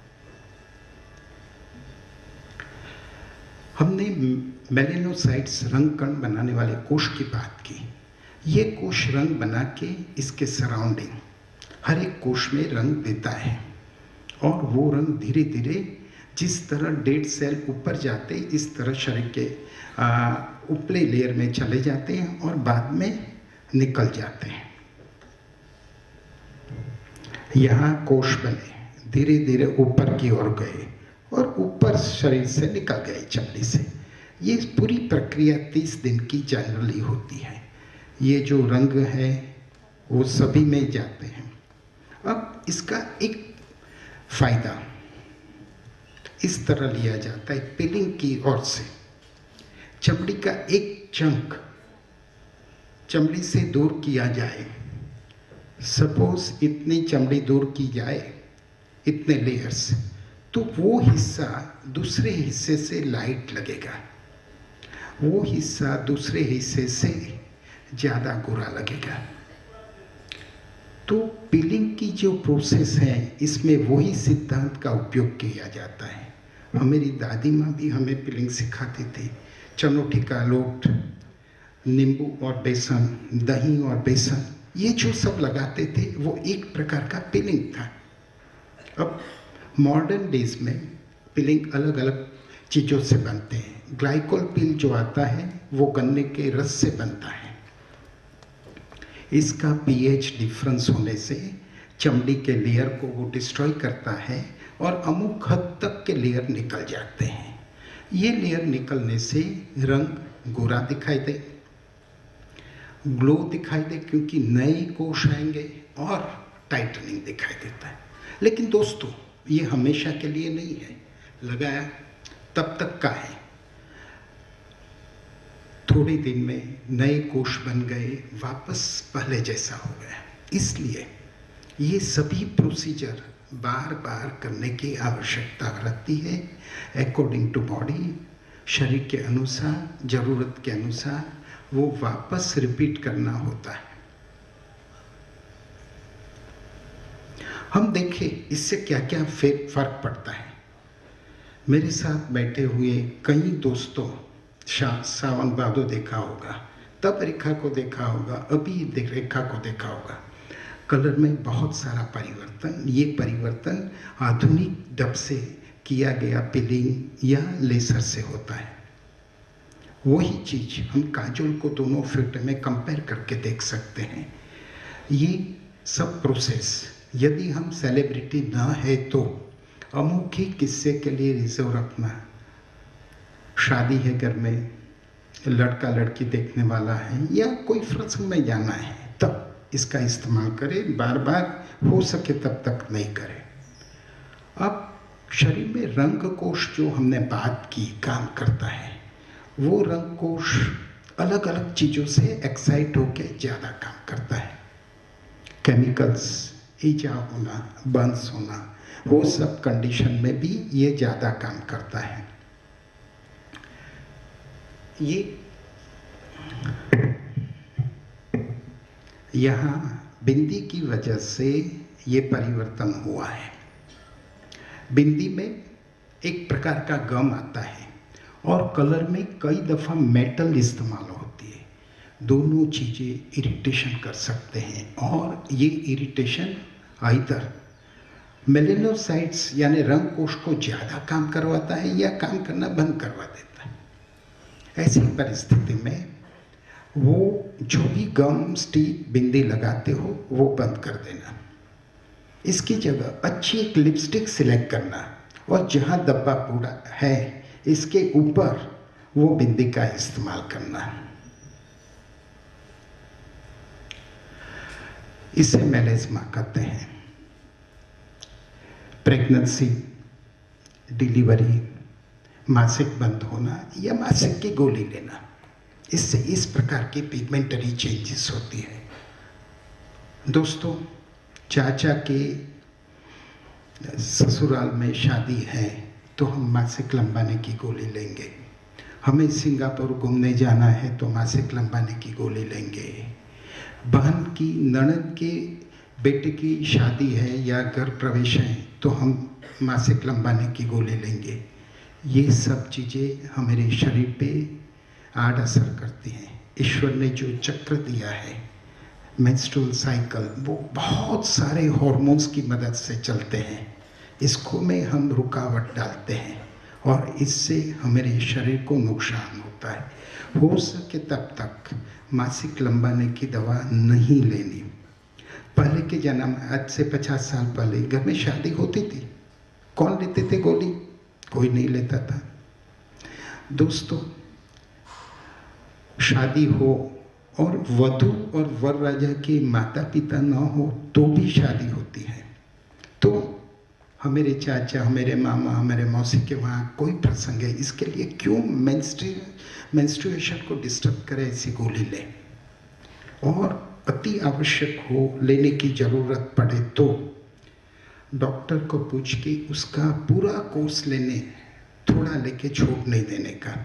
हमने मेलेनोसाइट्स रंग कण बनाने वाले कोश की बात की। ये कोश रंग बना के इसके सराउंडिंग हर एक कोश में रंग देता है और वो रंग धीरे धीरे जिस तरह डेड सेल ऊपर जाते इस तरह शरीर के ऊपरी लेयर में चले जाते हैं और बाद में निकल जाते हैं। यहाँ कोश बने धीरे धीरे ऊपर की ओर गए और ऊपर शरीर से निकल गए चमड़ी से। ये पूरी प्रक्रिया तीस दिन की जनरली होती है। ये जो रंग है वो सभी में जाते हैं। अब इसका एक फायदा इस तरह लिया जाता है, पीलिंग की ओर से चमड़ी का एक चंक चमड़ी से दूर किया जाए। सपोज इतनी चमड़ी दूर की जाए, इतने लेयर्स, तो वो हिस्सा दूसरे हिस्से से लाइट लगेगा, वो हिस्सा दूसरे हिस्से से ज़्यादा गोरा लगेगा। तो पीलिंग की जो प्रोसेस है इसमें वही सिद्धांत का उपयोग किया जाता है। हमारी दादी माँ भी हमें पीलिंग सिखाती थी। चनौटी का लोट, नींबू और बेसन, दही और बेसन, ये जो सब लगाते थे वो एक प्रकार का पीलिंग था। अब मॉडर्न डेज में पीलिंग अलग अलग चीज़ों से बनते हैं। ग्लाइकोल पील जो आता है वो गन्ने के रस से बनता है। इसका पीएच डिफरेंस होने से चमड़ी के लेयर को वो डिस्ट्रॉय करता है और अमुक हद तक के लेयर निकल जाते हैं। ये लेयर निकलने से रंग गोरा दिखाई दे, ग्लो दिखाई दे, क्योंकि नए कोश आएंगे, और टाइटनिंग दिखाई देता है। लेकिन दोस्तों ये हमेशा के लिए नहीं है, लगाया तब तक का है। थोड़े दिन में नए कोश बन गए, वापस पहले जैसा हो गया। इसलिए ये सभी प्रोसीजर बार बार करने की आवश्यकता रहती है। अकॉर्डिंग टू बॉडी, शरीर के अनुसार, ज़रूरत के अनुसार वो वापस रिपीट करना होता है। हम देखें इससे क्या क्या फर्क पड़ता है। मेरे साथ बैठे हुए कई दोस्तों सावन भादो देखा होगा, तब रेखा को देखा होगा, अभी रेखा को देखा होगा। कलर में बहुत सारा परिवर्तन, ये परिवर्तन आधुनिक ढब से किया गया पिलिंग या लेसर से होता है। वही चीज हम काजोल को दोनों फील्ड में कंपेयर करके देख सकते हैं। ये सब प्रोसेस यदि हम सेलिब्रिटी ना है तो अमौखिक किस्से के लिए रिजर्व रखना। शादी है घर में, लड़का लड़की देखने वाला है या कोई प्रसंग में जाना है, तब इसका इस्तेमाल करें, बार बार हो सके तब तक नहीं करें। अब शरीर में रंग कोश जो हमने बात की काम करता है, वो रंग कोश अलग अलग चीज़ों से एक्साइट होकर ज़्यादा काम करता है। केमिकल्स, ईजा होना, बर्न्स होना, वो सब कंडीशन में भी ये ज़्यादा काम करता है। ये यहाँ बिंदी की वजह से ये परिवर्तन हुआ है। बिंदी में एक प्रकार का गम आता है और कलर में कई दफ़ा मेटल इस्तेमाल होती है। दोनों चीज़ें इरिटेशन कर सकते हैं और ये इरिटेशन आइदर मेलेनोसाइट्स यानी रंग कोश को ज़्यादा काम करवाता है या काम करना बंद करवा देता है। ऐसी परिस्थिति में वो जो भी गम, स्टिक, बिंदी लगाते हो वो बंद कर देना। इसकी जगह अच्छी एक लिपस्टिक सिलेक्ट करना और जहाँ धब्बा पूरा है इसके ऊपर वो बिंदी का इस्तेमाल करना। इसे मेलेस्मा कहते हैं। प्रेगनेंसी, डिलीवरी, मासिक बंद होना या मासिक की गोली लेना, इससे इस प्रकार की पिगमेंटरी चेंजेस होती है। दोस्तों, चाचा के ससुराल में शादी है तो हम मासिक लंबाने की गोली लेंगे। हमें सिंगापुर घूमने जाना है तो मासिक लंबाने की गोली लेंगे। बहन की ननद के बेटे की शादी है या घर प्रवेश है तो हम मासिक लंबाने की गोली लेंगे। ये सब चीज़ें हमारे शरीर पे आड़ असर करती हैं। ईश्वर ने जो चक्र दिया है, मेंस्ट्रुअल साइकिल, वो बहुत सारे हार्मोन्स की मदद से चलते हैं। इसको में हम रुकावट डालते हैं और इससे हमारे शरीर को नुकसान होता है। हो सके तब तक मासिक लंबाने की दवा नहीं लेनी। पहले के जन्म, आज से पचास साल पहले घर में शादी होती थी, कौन लेते थे गोली? कोई नहीं लेता था। दोस्तों, शादी हो और वधू और वर राजा के माता पिता न हो तो भी शादी होती है। तो हमारे चाचा, हमारे मामा, हमारे मौसी के वहाँ कोई प्रसंग है, इसके लिए क्यों मेंस्ट्रु मेंस्ट्रुएशन को डिस्टर्ब करे, ऐसी गोली ले। और अति आवश्यक हो, लेने की जरूरत पड़े तो डॉक्टर को पूछ के उसका पूरा कोर्स लेने, थोड़ा लेके छोड़ नहीं देने का।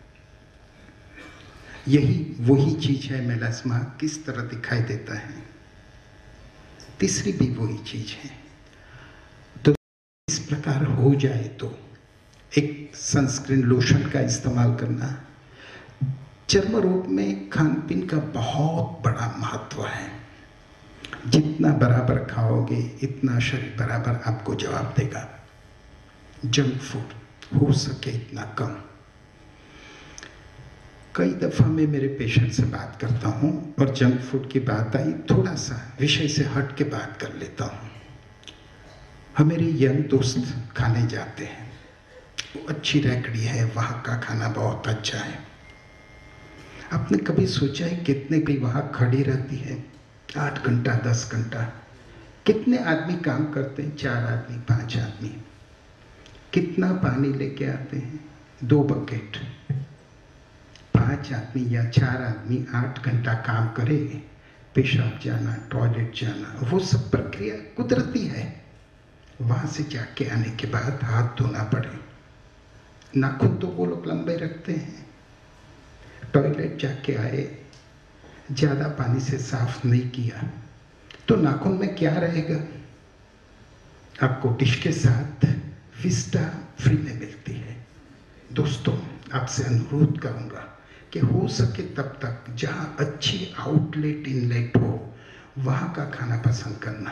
यही वही चीज है मेलास्मा किस तरह दिखाई देता है। तीसरी भी वही चीज है। तो इस प्रकार हो जाए तो एक सनस्क्रीन लोशन का इस्तेमाल करना। चर्म रोग में खान पीन का बहुत बड़ा महत्व है। जितना बराबर खाओगे इतना शरीर बराबर आपको जवाब देगा। जंक फूड हो सके इतना कम। कई दफ़ा मैं मेरे पेशेंट से बात करता हूँ और जंक फूड की बात आई, थोड़ा सा विषय से हट के बात कर लेता हूँ। हमारे यंग दोस्त खाने जाते हैं, वो अच्छी रैकड़ी है, वहाँ का खाना बहुत अच्छा है। आपने कभी सोचा है कितने की वहाँ खड़ी रहती है? आठ घंटा दस घंटा। कितने आदमी काम करते हैं? चार आदमी, पांच आदमी। कितना पानी लेके आते हैं? दो बकेट। पांच आदमी या चार आदमी आठ घंटा काम करे, पेशाब जाना, टॉयलेट जाना, वो सब प्रक्रिया कुदरती है। वहां से जाके आने के बाद हाथ धोना पड़े। नाखून तो वो लोग लंबे रखते हैं। टॉयलेट जाके आए, ज़्यादा पानी से साफ नहीं किया तो नाखून में क्या रहेगा? आपको डिश के साथ विस्टा फ्री में मिलती है। दोस्तों, आपसे अनुरोध करूंगा कि हो सके तब तक जहां अच्छी आउटलेट इनलेट हो वहां का खाना पसंद करना।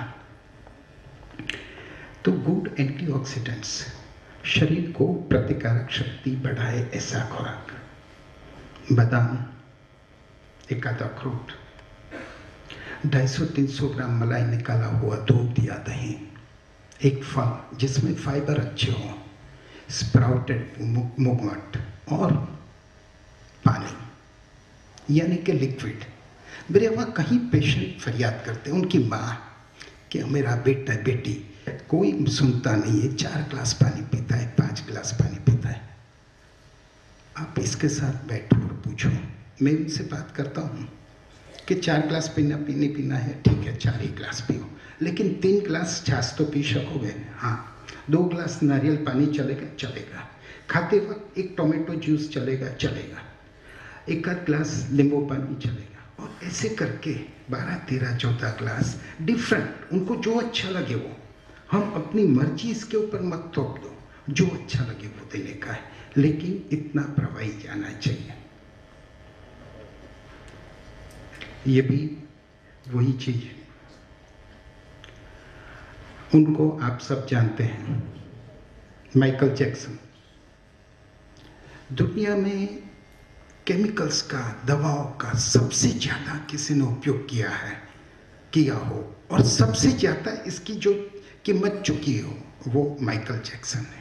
तो गुड एंटीऑक्सीडेंट्स, शरीर को प्रतिकारक शक्ति बढ़ाए ऐसा खुराक, बादाम, एक आधा अखरोट, ढाई सौ तीन सौ ग्राम मलाई निकाला हुआ दूध या दही, एक फल जिसमें फाइबर अच्छे हो, स्प्राउटेड मूंगमट और पानी यानी कि लिक्विड। मेरे वहाँ कहीं पेशेंट फरियाद करते हैं, उनकी माँ कि मेरा बेटा बेटी कोई सुनता नहीं है, चार गिलास पानी पीता है, पांच गिलास पानी पीता है। आप इसके साथ बैठो और पूछो। मैं उनसे बात करता हूँ कि चार गिलास पीना पीने पीना है, ठीक है चार ही गिलास पियो, लेकिन तीन गिलास छाछ तो पी सकोगे? हाँ। दो गिलास नारियल पानी चलेगा? चलेगा। खाते वक्त एक टोमेटो जूस चलेगा? चलेगा। एक आध गिलास नींबू पानी चलेगा। और ऐसे करके बारह तेरह चौदह गिलास डिफरेंट, उनको जो अच्छा लगे वो। हम अपनी मर्जी इसके ऊपर मत थोप दो, जो अच्छा लगे वो देने का है, लेकिन इतना प्रवाही जाना चाहिए। ये भी वही चीज है। उनको आप सब जानते हैं, माइकल जैक्सन। दुनिया में केमिकल्स का, दवाओं का सबसे ज्यादा किसी ने उपयोग किया है, किया हो, और सबसे ज्यादा इसकी जो कीमत चुकी हो, वो माइकल जैक्सन है।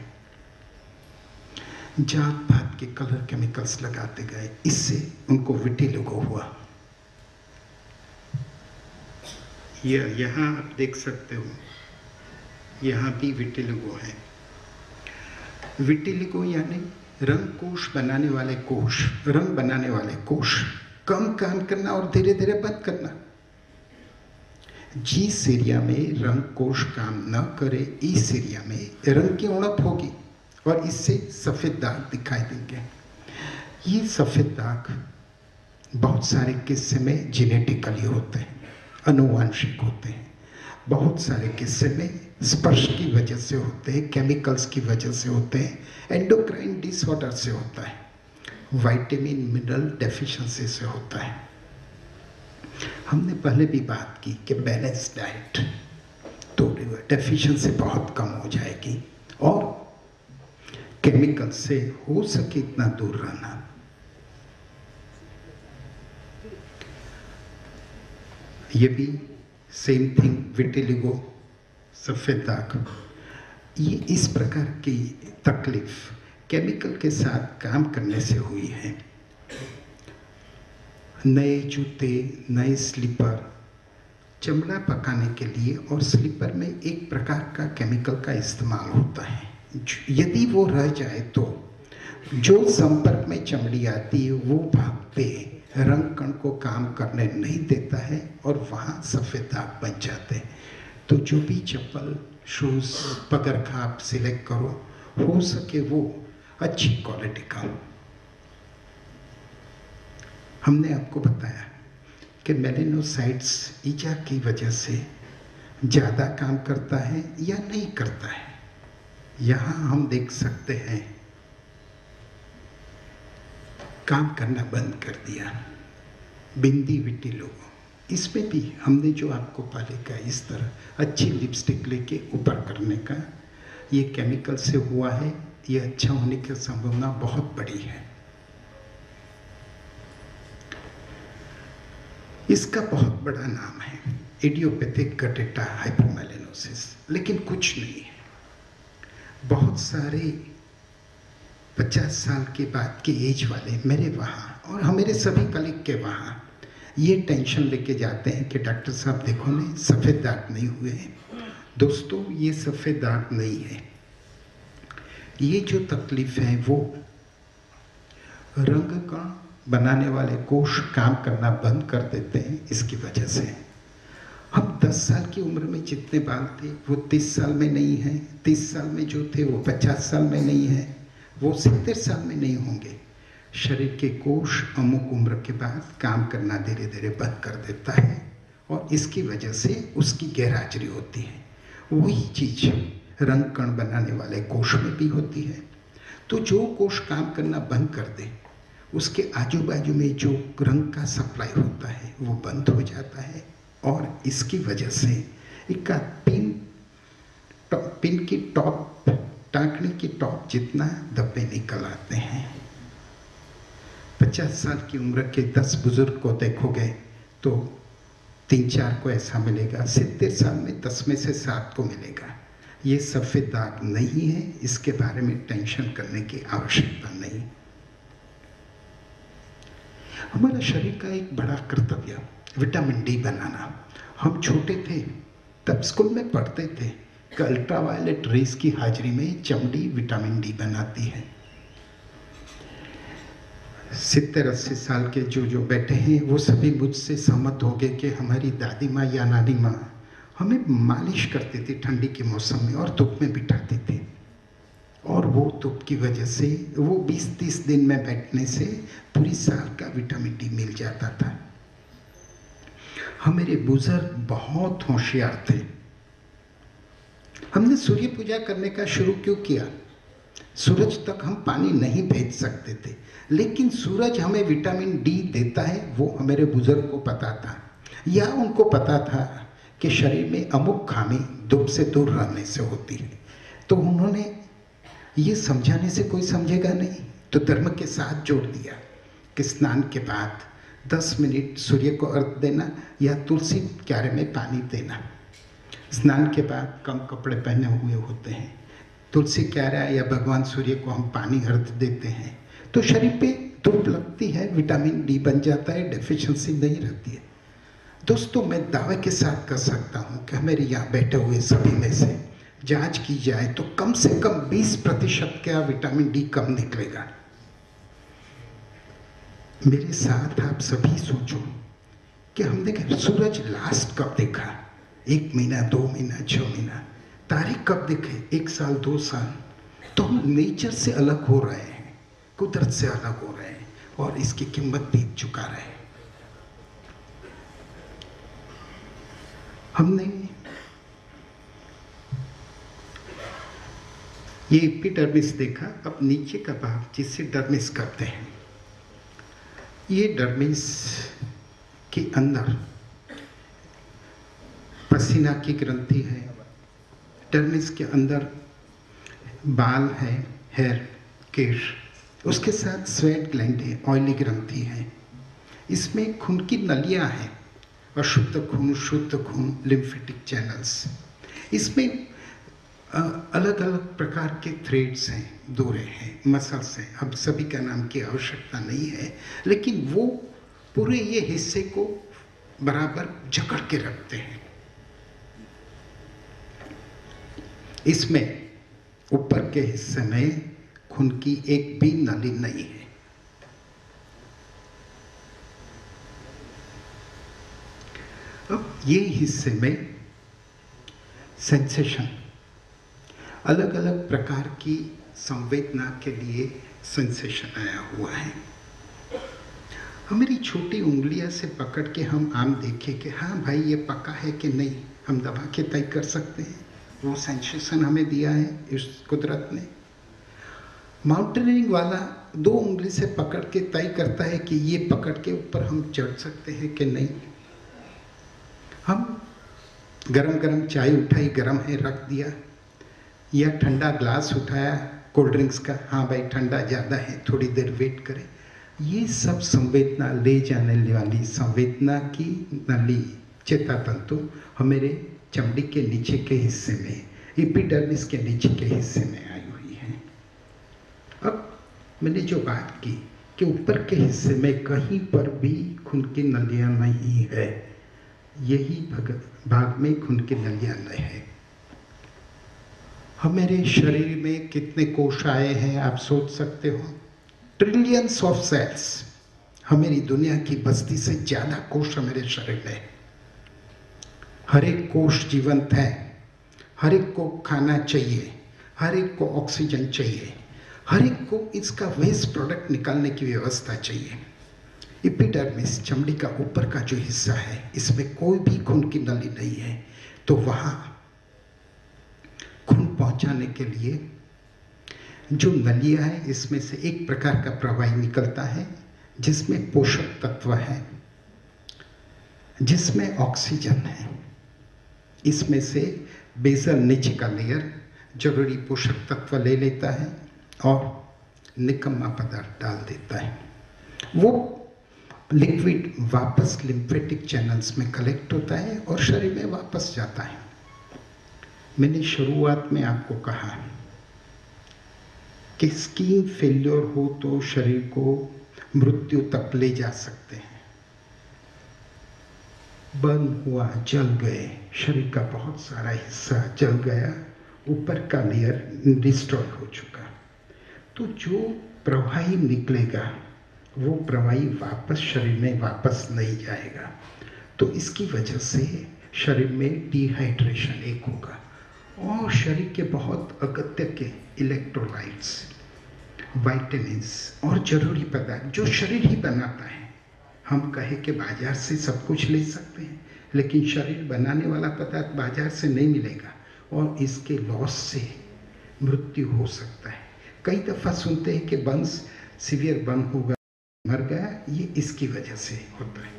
जात पात के कलर केमिकल्स लगाते गए, इससे उनको विटिलिगो हुआ। यह यहाँ आप देख सकते हो, यहाँ भी विटिलिगो है। विटिलिगो यानी रंग कोश बनाने वाले कोश, रंग बनाने वाले कोश कम काम करना और धीरे धीरे बंद करना। जिस एरिया में रंग कोश काम न करे, इस एरिया में रंग की उणप होगी और इससे सफेद दाग दिखाई देंगे। ये सफेद दाग बहुत सारे किस्से में जेनेटिकली होते हैं, अनुवांशिक होते हैं। बहुत सारे किस्से में स्पर्श की वजह से होते हैं, केमिकल्स की वजह से होते हैं, एंडोक्राइन डिसऑर्डर से होता है, विटामिन मिनरल डेफिशिएंसी से होता है। हमने पहले भी बात की कि बैलेंस डाइट, तो डेफिशिएंसी बहुत कम हो जाएगी और केमिकल से हो सके इतना दूर रहना। ये भी सेम थिंग, विटिलिगो, सफेद दाग। ये इस प्रकार की तकलीफ केमिकल के साथ काम करने से हुई है। नए जूते, नए स्लीपर, चमड़ा पकाने के लिए और स्लीपर में एक प्रकार का केमिकल का इस्तेमाल होता है। यदि वो रह जाए तो जो संपर्क में चमड़ी आती है वो भागते रंग कण को काम करने नहीं देता है और वहाँ सफ़ेद दाग बन जाते हैं। तो जो भी चप्पल, शूज़, पगरखा आप सिलेक्ट करो, हो सके वो अच्छी क्वालिटी का। हमने आपको बताया कि मेलेनोसाइट्स ईजा की वजह से ज़्यादा काम करता है या नहीं करता है। यहाँ हम देख सकते हैं काम करना बंद कर दिया। बिंदी विटिलिगो, इसमें भी हमने जो आपको पहले कहा, इस तरह अच्छी लिपस्टिक लेके ऊपर करने का, ये केमिकल से हुआ है। ये अच्छा होने की संभावना बहुत बड़ी है। इसका बहुत बड़ा नाम है इडियोपैथिक गट्टा हाइपोमेलेनोसिस, लेकिन कुछ नहीं है। बहुत सारे पचास साल के बाद के एज वाले मेरे वहाँ और हमारे सभी कलीग के वहाँ ये टेंशन लेके जाते हैं कि डॉक्टर साहब देखो नहीं, सफ़ेद दाग नहीं हुए हैं। दोस्तों, ये सफ़ेद दाग नहीं है। ये जो तकलीफ है वो रंग का बनाने वाले कोश काम करना बंद कर देते हैं। इसकी वजह से हम दस साल की उम्र में जितने बाल थे वो तीस साल में नहीं है, तीस साल में जो थे वो पचास साल में नहीं है, वो सत्तर साल में नहीं होंगे। शरीर के कोश अमुक उम्र के बाद काम करना धीरे धीरे बंद कर देता है और इसकी वजह से उसकी गैरहाजिरी होती है। वही चीज रंग कण बनाने वाले कोश में भी होती है। तो जो कोश काम करना बंद कर दे, उसके आजू बाजू में जो रंग का सप्लाई होता है वो बंद हो जाता है, और इसकी वजह से एक पिन पिन की टॉप, टाँकनी की टॉप जितना धब्बे निकल आते हैं। पचास साल की उम्र के दस बुजुर्ग को देखोगे तो तीन चार को ऐसा मिलेगा, सत्तर साल में दस में से सात को मिलेगा। ये सफ़ेद दाग नहीं है, इसके बारे में टेंशन करने की आवश्यकता नहीं। हमारा शरीर का एक बड़ा कर्तव्य विटामिन डी बनाना। हम छोटे थे तब स्कूल में पढ़ते थे कि अल्ट्रावायलेट रेस की हाजिरी में चमड़ी विटामिन डी बनाती है। सत्तर अस्सी साल के जो जो बैठे हैं वो सभी मुझसे सहमत हो गए कि हमारी दादी माँ या नानी माँ हमें मालिश करती थी ठंडी के मौसम में और धूप में बिठाती थी, और वो धूप की वजह से वो बीस तीस दिन में बैठने से पूरी साल का विटामिन डी मिल जाता था। हमारे बुजुर्ग बहुत होशियार थे। हमने सूर्य पूजा करने का शुरू क्यों किया? सूरज तक हम पानी नहीं भेज सकते थे, लेकिन सूरज हमें विटामिन डी देता है, वो हमारे बुजुर्ग को पता था। या उनको पता था कि शरीर में अमुक खामी धूप से दूर रहने से होती है, तो उन्होंने ये समझाने से कोई समझेगा नहीं, तो धर्म के साथ जोड़ दिया कि स्नान के बाद दस मिनट सूर्य को अर्घ देना या तुलसी क्यारे में पानी देना। स्नान के बाद कम कपड़े पहने हुए होते हैं, तुलसी क्यारा या भगवान सूर्य को हम पानी अर्घ देते हैं, तो शरीर पे धूप लगती है, विटामिन डी बन जाता है, डेफिशिएंसी नहीं रहती है। दोस्तों, मैं दावे के साथ कह सकता हूँ कि मेरे यहाँ बैठे हुए सभी में से जांच की जाए तो कम से कम बीस प्रतिशत का विटामिन डी कम निकलेगा। मेरे साथ आप सभी सोचो कि हमने सूरज लास्ट कब देखा? एक महीना, दो महीना, छह महीना। तारीख कब देखे? एक साल, दो साल। तो हम नेचर से अलग हो रहे हैं, कुदरत से अलग हो रहे हैं, और इसकी कीमत भी चुका रहे हैं। हमने ये एपिडर्मिस देखा, अब नीचे का भाग जिससे डर्मिस करते हैं। ये डर्मिस के अंदर पसीना की ग्रंथि है, डर्मिस के अंदर बाल है, हेयर, केश, उसके साथ स्वेट ग्लैंड है, ऑयली ग्रंथि है। इसमें खून की नलियां हैं, अशुद्ध खून, शुद्ध खून, लिम्फेटिक चैनल्स। इसमें अलग अलग प्रकार के थ्रेड्स हैं, दोरे हैं, मसल्स हैं। अब सभी का नाम की आवश्यकता नहीं है, लेकिन वो पूरे ये हिस्से को बराबर जकड़ के रखते हैं। इसमें ऊपर के हिस्से में खून की एक भी नाली नहीं है। अब ये हिस्से में सेंसेशन, अलग अलग प्रकार की संवेदना के लिए सेंसेशन आया हुआ है। हमारी छोटी उंगलियां से पकड़ के हम आम देखें कि हाँ भाई ये पका है कि नहीं, हम दबा के तय कर सकते हैं। वो सेंसेशन हमें दिया है इस कुदरत ने। माउंटेनियरिंग वाला दो उंगली से पकड़ के तय करता है कि ये पकड़ के ऊपर हम चढ़ सकते हैं कि नहीं। हम गरम गरम चाय उठाई, गरम है, रख दिया, या ठंडा ग्लास उठाया कोल्ड ड्रिंक्स का, हाँ भाई ठंडा ज़्यादा है, थोड़ी देर वेट करें। ये सब संवेदना ले जाने वाली संवेदना की नली, चेता तंतु हमारे चमड़ी के नीचे के हिस्से में, एपिडर्मिस के नीचे के हिस्से में आई हुई है। अब मैंने जो बात की कि ऊपर के हिस्से में कहीं पर भी खून की नलियां नहीं है, यही भाग में खून की नलियां नहीं है। हमारे शरीर में कितने कोश आए हैं आप सोच सकते हो? Trillions of cells. हमारी दुनिया की बस्ती से ज्यादा कोश हमारे शरीर में। हर एक कोश जीवंत है, हर एक को खाना चाहिए, हर एक को ऑक्सीजन चाहिए, हर एक को इसका वेस्ट प्रोडक्ट निकालने की व्यवस्था चाहिए। एपिडर्मिस, चमड़ी का ऊपर का जो हिस्सा है, इसमें कोई भी खून की नली नहीं है, तो वहाँ पहुंचाने के लिए जो नलियां है, इसमें से एक प्रकार का प्रवाही निकलता है जिसमें पोषक तत्व है, जिसमें ऑक्सीजन है। इसमें से बेसल नीचे का लेयर जरूरी पोषक तत्व ले लेता है और निकम्मा पदार्थ डाल देता है। वो लिक्विड वापस लिम्फेटिक चैनल्स में कलेक्ट होता है और शरीर में वापस जाता है। मैंने शुरुआत में आपको कहा कि स्किन फेल्योर हो तो शरीर को मृत्यु तक ले जा सकते हैं। बर्न हुआ, जल गए, शरीर का बहुत सारा हिस्सा जल गया, ऊपर का लेयर डिस्ट्रॉय हो चुका, तो जो प्रवाही निकलेगा वो प्रवाही वापस शरीर में वापस नहीं जाएगा। तो इसकी वजह से शरीर में डिहाइड्रेशन एक होगा और शरीर के बहुत अगत्य के इलेक्ट्रोलाइट्स, विटामिन्स और जरूरी पदार्थ जो शरीर ही बनाता है। हम कहे कि बाजार से सब कुछ ले सकते हैं, लेकिन शरीर बनाने वाला पदार्थ बाजार से नहीं मिलेगा और इसके लॉस से मृत्यु हो सकता है। कई दफ़ा सुनते हैं कि बर्न्स, सीवियर बर्न होगा, मर गया, ये इसकी वजह से होता है।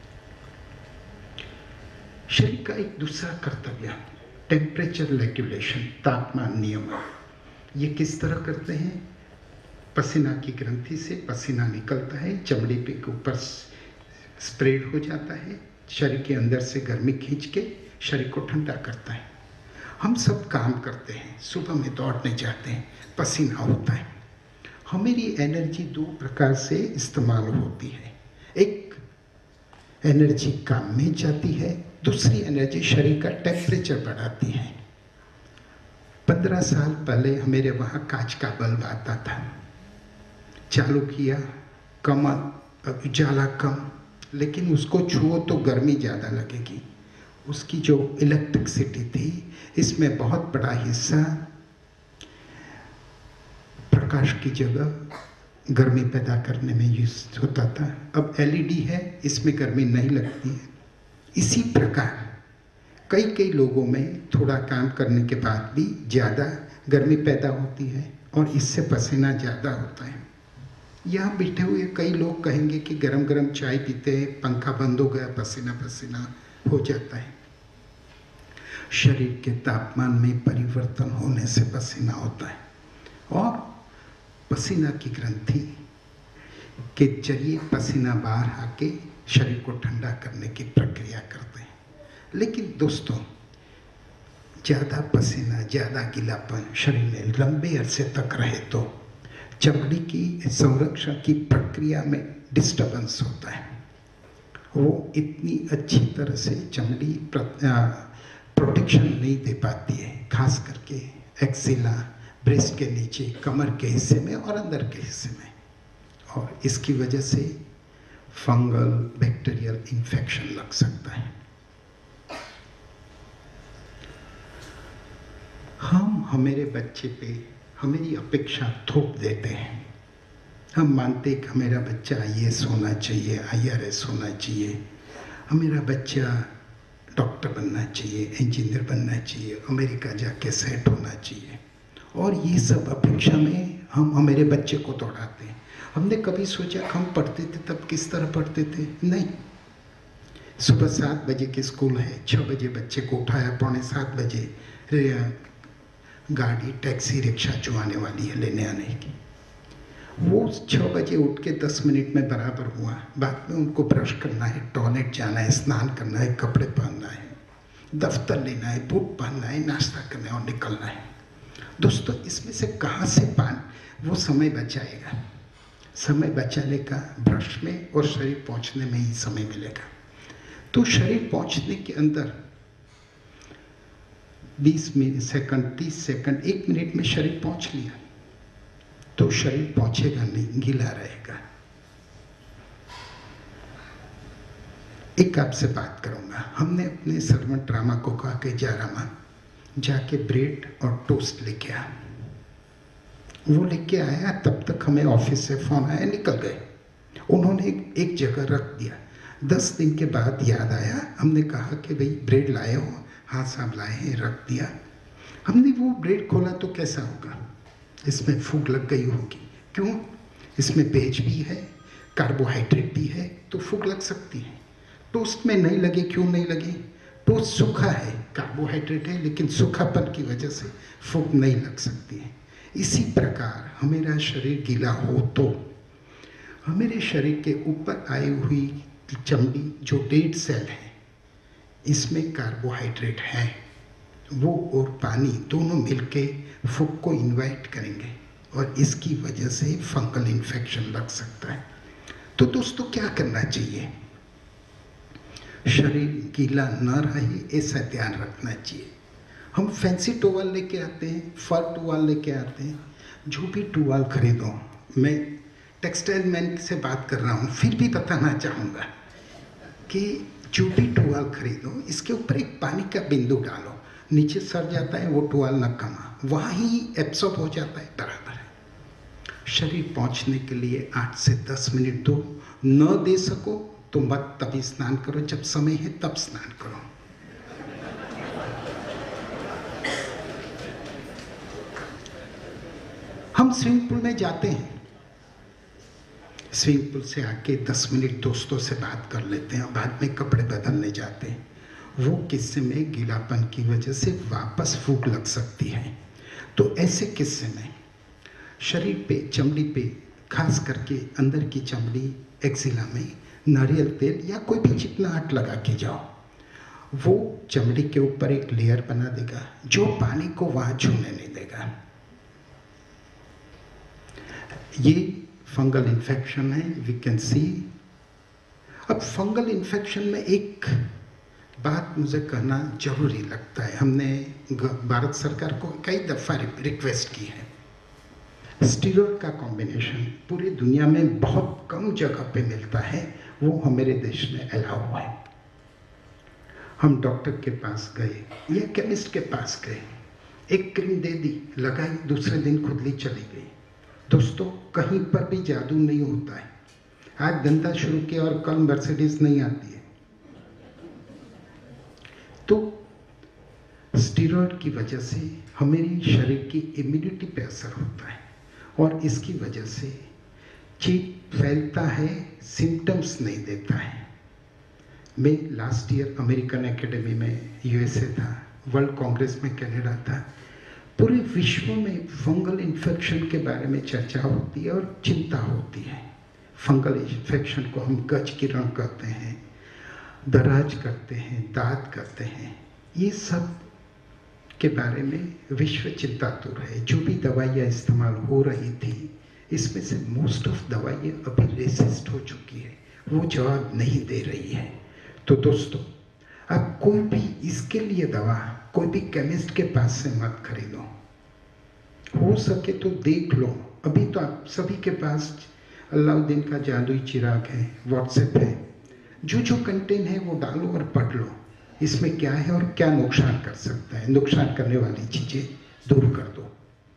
शरीर का एक दूसरा कर्तव्य टेम्परेचर रेगुलेशन, तापमान नियमन। ये किस तरह करते हैं? पसीना की ग्रंथि से पसीना निकलता है, चमड़ी पे के ऊपर स्प्रेड हो जाता है, शरीर के अंदर से गर्मी खींच के शरीर को ठंडा करता है। हम सब काम करते हैं, सुबह में दौड़ने जाते हैं, पसीना होता है। हमारी एनर्जी दो प्रकार से इस्तेमाल होती है। एक एनर्जी काम में जाती है, दूसरी एनर्जी शरीर का टेम्परेचर बढ़ाती है। पंद्रह साल पहले हमारे वहाँ कांच का बल्ब आता था, चालू किया, कम उजाला कम, लेकिन उसको छुओ तो गर्मी ज़्यादा लगेगी। उसकी जो इलेक्ट्रिसिटी थी, इसमें बहुत बड़ा हिस्सा प्रकाश की जगह गर्मी पैदा करने में यूज होता था। अब एलईडी है, इसमें गर्मी नहीं लगती है। इसी प्रकार कई कई लोगों में थोड़ा काम करने के बाद भी ज़्यादा गर्मी पैदा होती है और इससे पसीना ज़्यादा होता है। यहाँ बैठे हुए कई लोग कहेंगे कि गरम गरम चाय पीते हैं, पंखा बंद हो गया, पसीना पसीना हो जाता है। शरीर के तापमान में परिवर्तन होने से पसीना होता है और पसीना की ग्रंथि के जरिए पसीना बाहर आके शरीर को ठंडा करने की प्रक्रिया करते हैं। लेकिन दोस्तों, ज़्यादा पसीना, ज़्यादा गीलापन शरीर में लंबे अरसे तक रहे तो चमड़ी की संरक्षण की प्रक्रिया में डिस्टर्बेंस होता है। वो इतनी अच्छी तरह से चमड़ी प्रोटेक्शन नहीं दे पाती है, खास करके एक्सिला, ब्रेस्ट के नीचे, कमर के हिस्से में और अंदर के हिस्से में, और इसकी वजह से फंगल बैक्टीरियल इन्फेक्शन लग सकता है। हम हमारे बच्चे पे हमारी अपेक्षा थोप देते हैं। हम मानते हैं कि मेरा बच्चा आई ए एस होना चाहिए, आई आर एस होना चाहिए, हमारा बच्चा डॉक्टर बनना चाहिए, इंजीनियर बनना चाहिए, अमेरिका जाके सेट होना चाहिए, और ये सब अपेक्षा में हम हमारे बच्चे को दौड़ाते हैं। हमने कभी सोचा कि हम पढ़ते थे तब किस तरह पढ़ते थे? नहीं। सुबह सात बजे के स्कूल है, छः बजे बच्चे को उठाया, पौने सात बजे गाड़ी, टैक्सी, रिक्शा जो आने वाली है लेने आने की, वो छः बजे उठ के दस मिनट में बराबर हुआ। बाद में उनको ब्रश करना है, टॉयलेट जाना है, स्नान करना है, कपड़े पहनना है, दफ्तर लेना है, बूट पहनना है, नाश्ता करना है और निकलना है। दोस्तों, इसमें से कहाँ से पान वो समय बचाएगा? समय बचाने का ब्रश में और शरीर पहुँचने में ही समय मिलेगा। तो शरीर पहुँचने के अंदर बीस मिनट सेकंड, तीस सेकंड, एक मिनट में शरीर पहुँच लिया तो शरीर पहुँचेगा नहीं, गीला रहेगा। एक आपसे बात करूँगा। हमने अपने सर्वेंट रामा को कहा कि जा रामा, जाके ब्रेड और टोस्ट लेके आ। वो लेके आया, तब तक हमें ऑफिस से फोन आया, निकल गए। उन्होंने एक, एक जगह रख दिया। दस दिन के बाद याद आया, हमने कहा कि भाई ब्रेड लाए हो? हाँ साहब लाए हैं, रख दिया। हमने वो ब्रेड खोला तो कैसा होगा? इसमें फूंक लग गई होगी। क्यों? इसमें वेज भी है, कार्बोहाइड्रेट भी है, तो फूंक लग सकती है। टोस्ट में नहीं लगे, क्यों नहीं लगे? टोस्ट सूखा है, कार्बोहाइड्रेट है, लेकिन सूखापन की वजह से फूंक नहीं लग सकती है। इसी प्रकार हमारा शरीर गीला हो तो हमारे शरीर के ऊपर आई हुई चमड़ी जो डेड सेल है, इसमें कार्बोहाइड्रेट है, वो और पानी दोनों मिलके फूंक को इन्वाइट करेंगे और इसकी वजह से फंगल इन्फेक्शन लग सकता है। तो दोस्तों क्या करना चाहिए? शरीर गीला न रहे ऐसा ध्यान रखना चाहिए। हम फैंसी टोवाल लेके आते हैं, फर टोवाल लेके आते हैं, जो भी टोवाल खरीदो, मैं टेक्सटाइल मैन से बात कर रहा हूँ, फिर भी बताना चाहूँगा कि जो भी टोवाल खरीदो इसके ऊपर एक पानी का बिंदु डालो, नीचे सर जाता है वो टोवाल न कमा, वहाँ ही एब्सॉर्ब हो जाता है, बराबर है। शरीर पहुँचने के लिए आठ से दस मिनट दो, न दे सको तो मत तभी स्नान करो, जब समय है तब स्नान करो। हम स्विमिंग पूल में जाते हैं, स्विमिंग पूल से आके दस मिनट दोस्तों से बात कर लेते हैं, बाद में कपड़े बदलने जाते हैं। वो किस्से में गीलापन की वजह से वापस फूंक लग सकती है। तो ऐसे किस्से में शरीर पे, चमड़ी पे, खास करके अंदर की चमड़ी, एक्जिला में नारियल तेल या कोई भी चिकनाहट लगा के जाओ, वो चमड़ी के ऊपर एक लेयर बना देगा जो पानी को वहाँ छूने नहीं देगा। ये फंगल इन्फेक्शन है, वी कैन सी। अब फंगल इन्फेक्शन में एक बात मुझे कहना जरूरी लगता है, हमने भारत सरकार को कई दफ़ा रिक्वेस्ट की है। स्टीरॉयड का कॉम्बिनेशन पूरी दुनिया में बहुत कम जगह पे मिलता है, वो हमारे देश में अलाउ है। हम डॉक्टर के पास गए या केमिस्ट के पास गए, एक क्रीम दे दी, लगाई, दूसरे दिन खुजली चली गई। दोस्तों कहीं पर भी जादू नहीं होता है। आज धंधा शुरू किया और कल मर्सिडीज नहीं आती है। तो स्टीरॉयड की वजह से हमारी शरीर की इम्यूनिटी पे असर होता है और इसकी वजह से चीप फैलता है, सिम्टम्स नहीं देता है। मैं लास्ट ईयर अमेरिकन एकेडमी में यूएसए था, वर्ल्ड कांग्रेस में कनाडा था। पूरे विश्व में फंगल इन्फेक्शन के बारे में चर्चा होती है और चिंता होती है। फंगल इन्फेक्शन को हम गज किरण कहते हैं, दराज करते हैं, दाद करते हैं, ये सब के बारे में विश्व चिंतातुर है। जो भी दवाइयाँ इस्तेमाल हो रही थी, इसमें से मोस्ट ऑफ दवाइयाँ अभी रेसिस्ट हो चुकी है, वो जवाब नहीं दे रही है। तो दोस्तों आप कोई भी इसके लिए दवा कोई भी केमिस्ट के पास से मत खरीदो, हो सके तो देख लो। अभी तो आप सभी के पास अलाउद्दीन का जादुई चिराग है, व्हाट्सएप है, जो जो कंटेंट है वो डालो और पढ़ लो, इसमें क्या है और क्या नुकसान कर सकता है। नुकसान करने वाली चीजें दूर कर दो।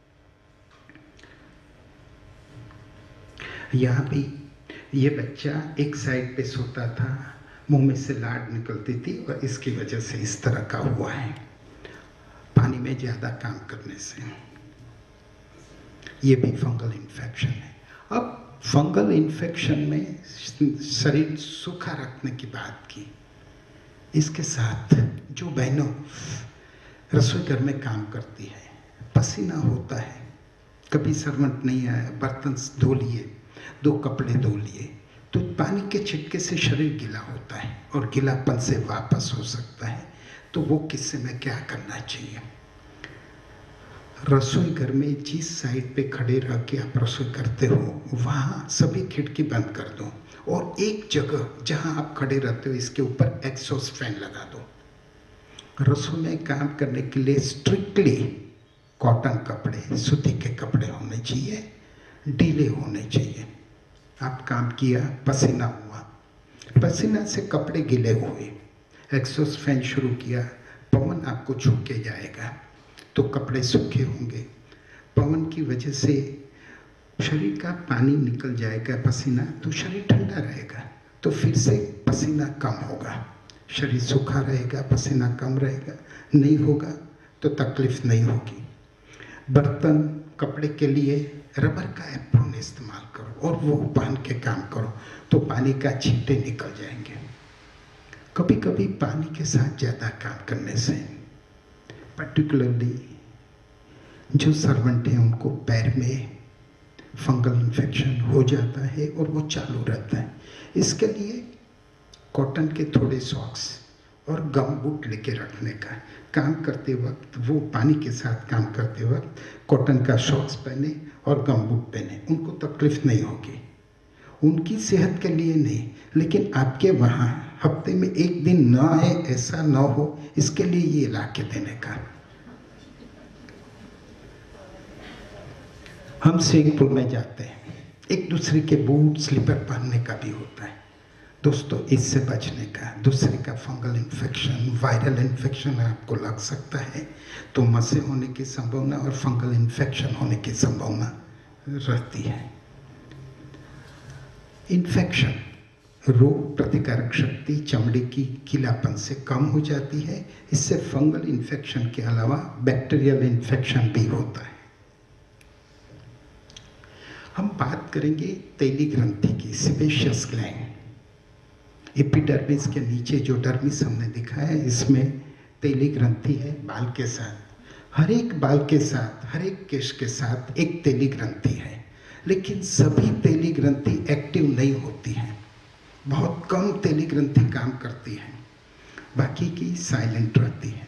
यहाँ भी ये बच्चा एक साइड पे सोता था, मुंह में से लाड निकलती थी और इसकी वजह से इस तरह का हुआ है, पानी में ज़्यादा काम करने से। ये भी फंगल इन्फेक्शन है। अब फंगल इन्फेक्शन में शरीर सूखा रखने की बात की, इसके साथ जो बहनों रसोई घर में काम करती है, पसीना होता है, कभी सर्वेंट नहीं आया, बर्तन धो लिए, दो कपड़े धो लिए, तो पानी के छिटके से शरीर गीला होता है और गीलापन से वापस हो सकता है। तो वो किस्से में क्या करना चाहिए? रसोई घर में जिस साइड पे खड़े रह के आप रसोई करते हो वहाँ सभी खिड़की बंद कर दो और एक जगह जहाँ आप खड़े रहते हो इसके ऊपर एग्जॉस्ट फैन लगा दो। रसोई में काम करने के लिए स्ट्रिक्टली कॉटन कपड़े, सूती के कपड़े होने चाहिए, ढीले होने चाहिए। आप काम किया, पसीना हुआ, पसीना से कपड़े गीले हुए, एग्जॉस्ट फैन शुरू किया, पवन आपको छू के जाएगा तो कपड़े सूखे होंगे। पवन की वजह से शरीर का पानी निकल जाएगा, पसीना, तो शरीर ठंडा रहेगा, तो फिर से पसीना कम होगा, शरीर सूखा रहेगा, पसीना कम रहेगा। नहीं होगा तो तकलीफ नहीं होगी। बर्तन कपड़े के लिए रबर का एप्रोन इस्तेमाल करो और वो पहन के काम करो तो पानी का छींटे निकल जाएंगे। कभी कभी पानी के साथ ज़्यादा काम करने से पर्टिकुलरली जो सर्वेंट हैं उनको पैर में फंगल इन्फेक्शन हो जाता है और वो चालू रहता है। इसके लिए कॉटन के थोड़े सॉक्स और गम बूट लेके रखने का, काम करते वक्त वो पानी के साथ काम करते वक्त कॉटन का सॉक्स पहने और गम बूट पहने, उनको तकलीफ नहीं होगी। उनकी सेहत के लिए नहीं, लेकिन आपके वहाँ हफ्ते में एक दिन ना आए ऐसा ना हो, इसके लिए ये ला के देने का। हम स्विमिंग पूल में जाते हैं, एक दूसरे के बूट स्लीपर पहनने का भी होता है। दोस्तों, इससे बचने का, दूसरे का फंगल इन्फेक्शन, वायरल इन्फेक्शन आपको लग सकता है तो मसे होने की संभावना और फंगल इन्फेक्शन होने की संभावना रहती है। इन्फेक्शन, रोग प्रतिकारक शक्ति चमड़ी की गीलापन से कम हो जाती है। इससे फंगल इन्फेक्शन के अलावा बैक्टीरियल इन्फेक्शन भी होता है। हम बात करेंगे तेली ग्रंथि की, सेबेशियस ग्लैंड। एपिडर्मिस के नीचे जो डर्मिस हमने दिखाया है, इसमें तेली ग्रंथि है बाल के साथ। हर एक बाल के साथ, हर एक केश के साथ एक तेली ग्रंथि है, लेकिन सभी तेली ग्रंथि एक्टिव नहीं होती हैं। बहुत कम तेली ग्रंथि काम करती हैं, बाकी की साइलेंट रहती है।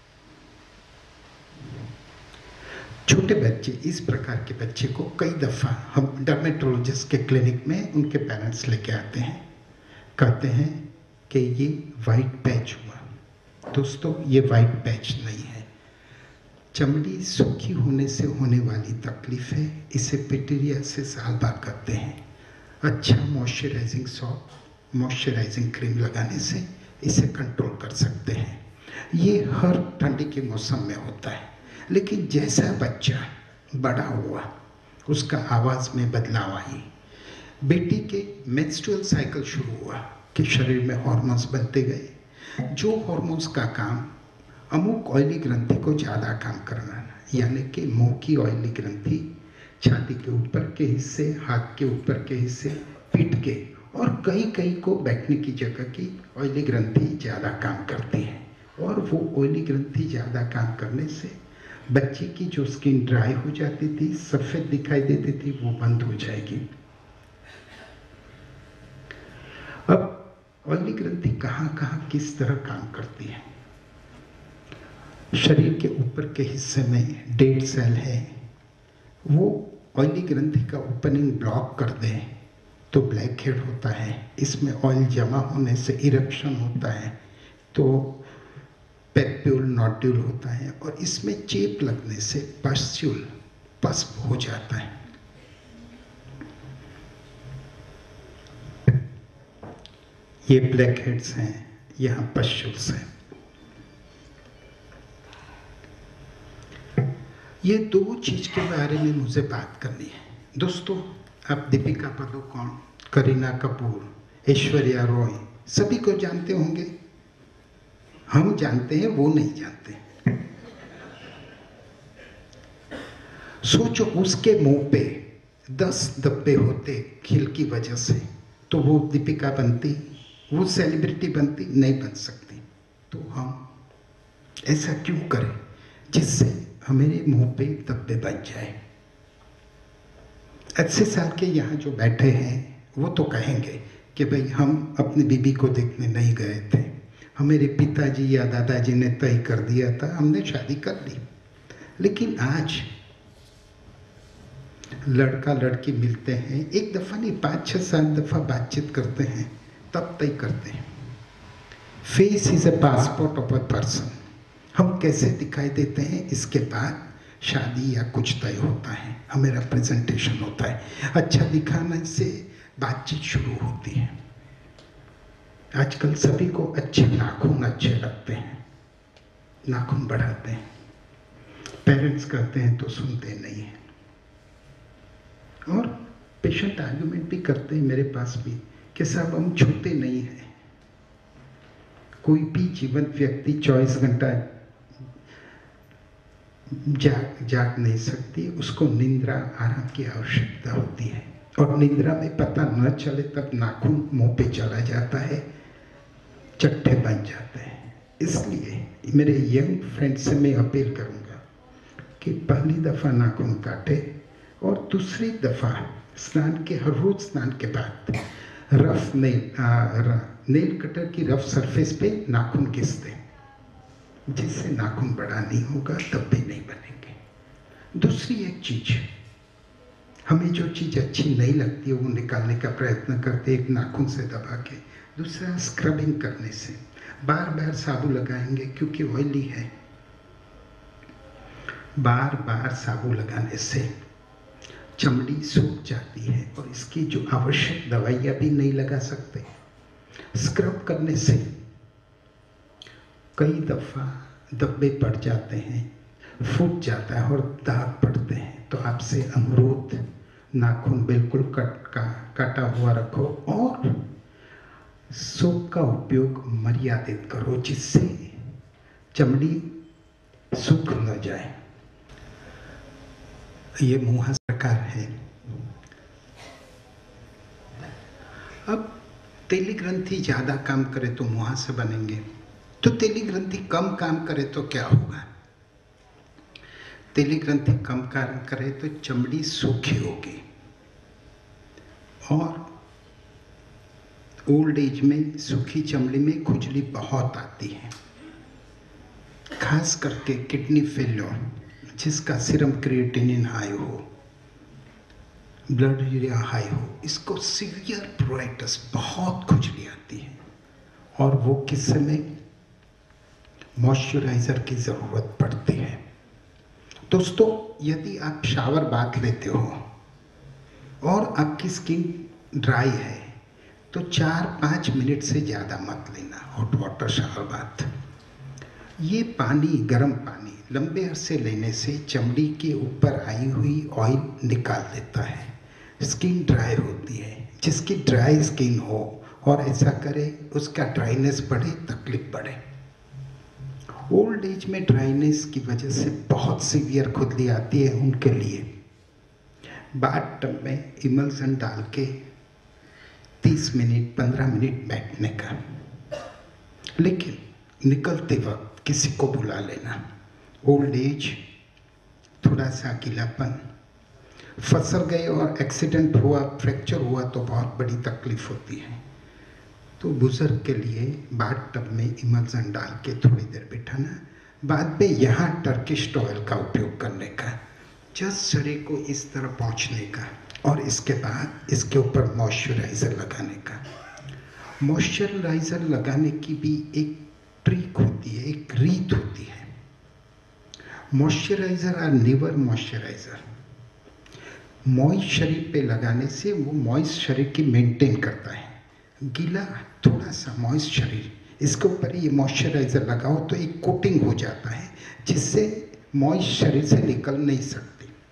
छोटे बच्चे, इस प्रकार के बच्चे को कई दफ़ा हम डर्मेटोलॉजिस्ट के क्लिनिक में उनके पेरेंट्स लेके आते हैं, कहते हैं कि ये वाइट पैच हुआ। दोस्तों, ये वाइट पैच नहीं है, चमड़ी सूखी होने से होने वाली तकलीफ है। इसे पिटूरियासिस अल्बा कहते हैं। अच्छा मॉइस्चराइजिंग सॉप, मॉइस्चराइजिंग क्रीम लगाने से इसे कंट्रोल कर सकते हैं। ये हर ठंडी के मौसम में होता है, लेकिन जैसा बच्चा बड़ा हुआ उसका आवाज़ में बदलाव आई। बेटी के मेंस्ट्रुअल साइकिल शुरू हुआ कि शरीर में हार्मोन्स बनते गए। जो हार्मोन्स का काम अमुक ऑयली ग्रंथि को ज़्यादा काम करना, यानी कि मुंह की ऑयली ग्रंथि, छाती के ऊपर के हिस्से, हाथ के ऊपर के हिस्से, पीठ के और कई कई को बैठने की जगह की ऑयली ग्रंथि ज़्यादा काम करती है। और वो ऑयली ग्रंथि ज़्यादा काम करने से बच्चे की जो स्किन ड्राई हो जाती थी, सफ़ेद दिखाई देती थी, वो बंद हो जाएगी। अब ऑयली ग्रंथि कहाँ कहाँ किस तरह काम करती है? शरीर के ऊपर के हिस्से में डेड सेल है, वो ऑयली ग्रंथि का ओपनिंग ब्लॉक कर दे तो ब्लैक हेड होता है। इसमें ऑयल जमा होने से इरप्शन होता है, तो पेप्यूल नोड्यूल होता है, और इसमें चेप लगने से पस्ट्यूल पस्प हो जाता है। ये ब्लैक हेड्स हैं, यहाँ पस्ट्यूल्स हैं। ये दो चीज के बारे में मुझे बात करनी है। दोस्तों, आप दीपिका पादुकोण, करीना कपूर, ऐश्वर्या रॉय सभी को जानते होंगे। हम जानते हैं, वो नहीं जानते। सोचो, उसके मुंह पे दस धब्बे होते खिल की वजह से, तो वो दीपिका बनती, वो सेलिब्रिटी बनती? नहीं बन सकती। तो हम ऐसा क्यों करें जिससे हमारे मुंह पे धब्बे बन जाए? अस्सी साल के यहाँ जो बैठे हैं वो तो कहेंगे कि भाई हम अपनी बीबी को देखने नहीं गए थे, हमारे पिताजी या दादाजी ने तय कर दिया था, हमने शादी कर ली। लेकिन आज लड़का लड़की मिलते हैं, एक दफ़ा नहीं पाँच छः सात दफ़ा बातचीत करते हैं, तब तय करते हैं। Face is a passport of a person. हम कैसे दिखाई देते हैं इसके बाद शादी या कुछ तय होता है, हमारा प्रेजेंटेशन होता है। अच्छा दिखाने से बातचीत शुरू होती है। आजकल सभी को अच्छे नाखून अच्छे लगते हैं, नाखून बढ़ाते हैं। पेरेंट्स कहते हैं तो सुनते नहीं हैं, और पेशेंट आर्गुमेंट भी करते हैं मेरे पास भी कि साहब हम छूते नहीं हैं। कोई भी जीवंत व्यक्ति चौबीस घंटा जाग जाग नहीं सकती, उसको निद्रा आराम की आवश्यकता होती है। और निद्रा में पता न चले तब नाखून मुंह पे चला जाता है, चट्टे बन जाते हैं। इसलिए मेरे यंग फ्रेंड से मैं अपील करूंगा कि पहली दफ़ा नाखून काटे और दूसरी दफ़ा स्नान के हर रोज स्नान के बाद रफ नेल नेल कटर की रफ सरफेस पे नाखून घिस दें, जिससे नाखून बड़ा नहीं होगा, तब भी नहीं बनेंगे। दूसरी एक चीज, हमें जो चीज अच्छी नहीं लगती है वो निकालने का प्रयत्न करते, एक नाखून से दबा के। दूसरा स्क्रबिंग करने से, बार बार साबुन लगाएंगे क्योंकि ऑयली है, बार बार साबुन लगाने से चमड़ी सूख जाती है और इसकी जो आवश्यक दवाइयाँ भी नहीं लगा सकते। स्क्रब करने से कई दफ़ा धब्बे पड़ जाते हैं, फूट जाता है और दाग पड़ते हैं। तो आपसे अनुरोध, नाखून बिल्कुल कट का काटा हुआ रखो और सोप का उपयोग मर्यादित करो, जिससे चमड़ी सूख न जाए। ये मुहासा प्रकार है। अब तेली ग्रंथि ज़्यादा काम करे तो मुहासे बनेंगे, तो तेली ग्रंथि कम काम करे तो क्या होगा? तेली ग्रंथि कम काम करे तो चमड़ी सूखी होगी और ओल्ड एज में सूखी चमड़ी में खुजली बहुत आती है, खास करके किडनी फेल्योर, जिसका सीरम क्रिएटिनिन हाई हो, ब्लड यूरिया हाई हो, इसको सीवियर प्रोराइटिस, बहुत खुजली आती है और वो किस्से में मॉइस्चराइजर की ज़रूरत पड़ती है। दोस्तों, यदि आप शावर बाथ लेते हो और आपकी स्किन ड्राई है तो चार पाँच मिनट से ज़्यादा मत लेना हॉट वाटर शावर बाथ। ये पानी, गर्म पानी लंबे अरसे लेने से चमड़ी के ऊपर आई हुई ऑयल निकाल देता है, स्किन ड्राई होती है। जिसकी ड्राई स्किन हो और ऐसा करे, उसका ड्राइनेस बढ़े, तकलीफ बढ़े। ओल्ड एज में ड्राइनेस की वजह से बहुत सीवियर खुजली आती है, उनके लिए बाथ टब में इमल्सन डाल के तीस मिनट पंद्रह मिनट बैठने का, लेकिन निकलते वक्त किसी को बुला लेना। ओल्ड एज, थोड़ा सा गीलापन, फसल गए और एक्सीडेंट हुआ, फ्रैक्चर हुआ तो बहुत बड़ी तकलीफ होती है। तो बुजुर्ग के लिए बाथ टब में इमल्सन डाल के थोड़ी देर बिठाना, बाद में यहाँ टर्किश टॉयल का उपयोग करने का, जस्ट शरीर को इस तरह पहुँचने का और इसके बाद इसके ऊपर मॉइस्चराइज़र लगाने का। मॉइस्चराइज़र लगाने की भी एक ट्रिक होती है, एक रीत होती है। मॉइस्चराइज़र और नेवर मॉइस्चराइज़र, मॉइस्ट शरीर पे लगाने से वो मॉइस्ट शरीर की मेंटेन करता है। गीला थोड़ा सा मॉइस्ट शरीर, इसके ऊपर ये मॉइस्चराइज़र लगाओ तो एक कोटिंग हो जाता है, जिससे मॉइस्ट शरीर से निकल नहीं सकती।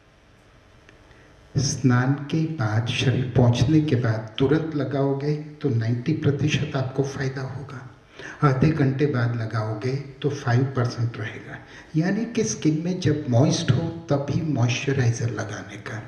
स्नान के बाद, शरीर पहुंचने के बाद तुरंत लगाओगे तो नब्बे प्रतिशत आपको फायदा होगा, आधे घंटे बाद लगाओगे तो पाँच परसेंट रहेगा। यानी कि स्किन में जब मॉइस्ट हो तभी मॉइस्चराइज़र लगाने का।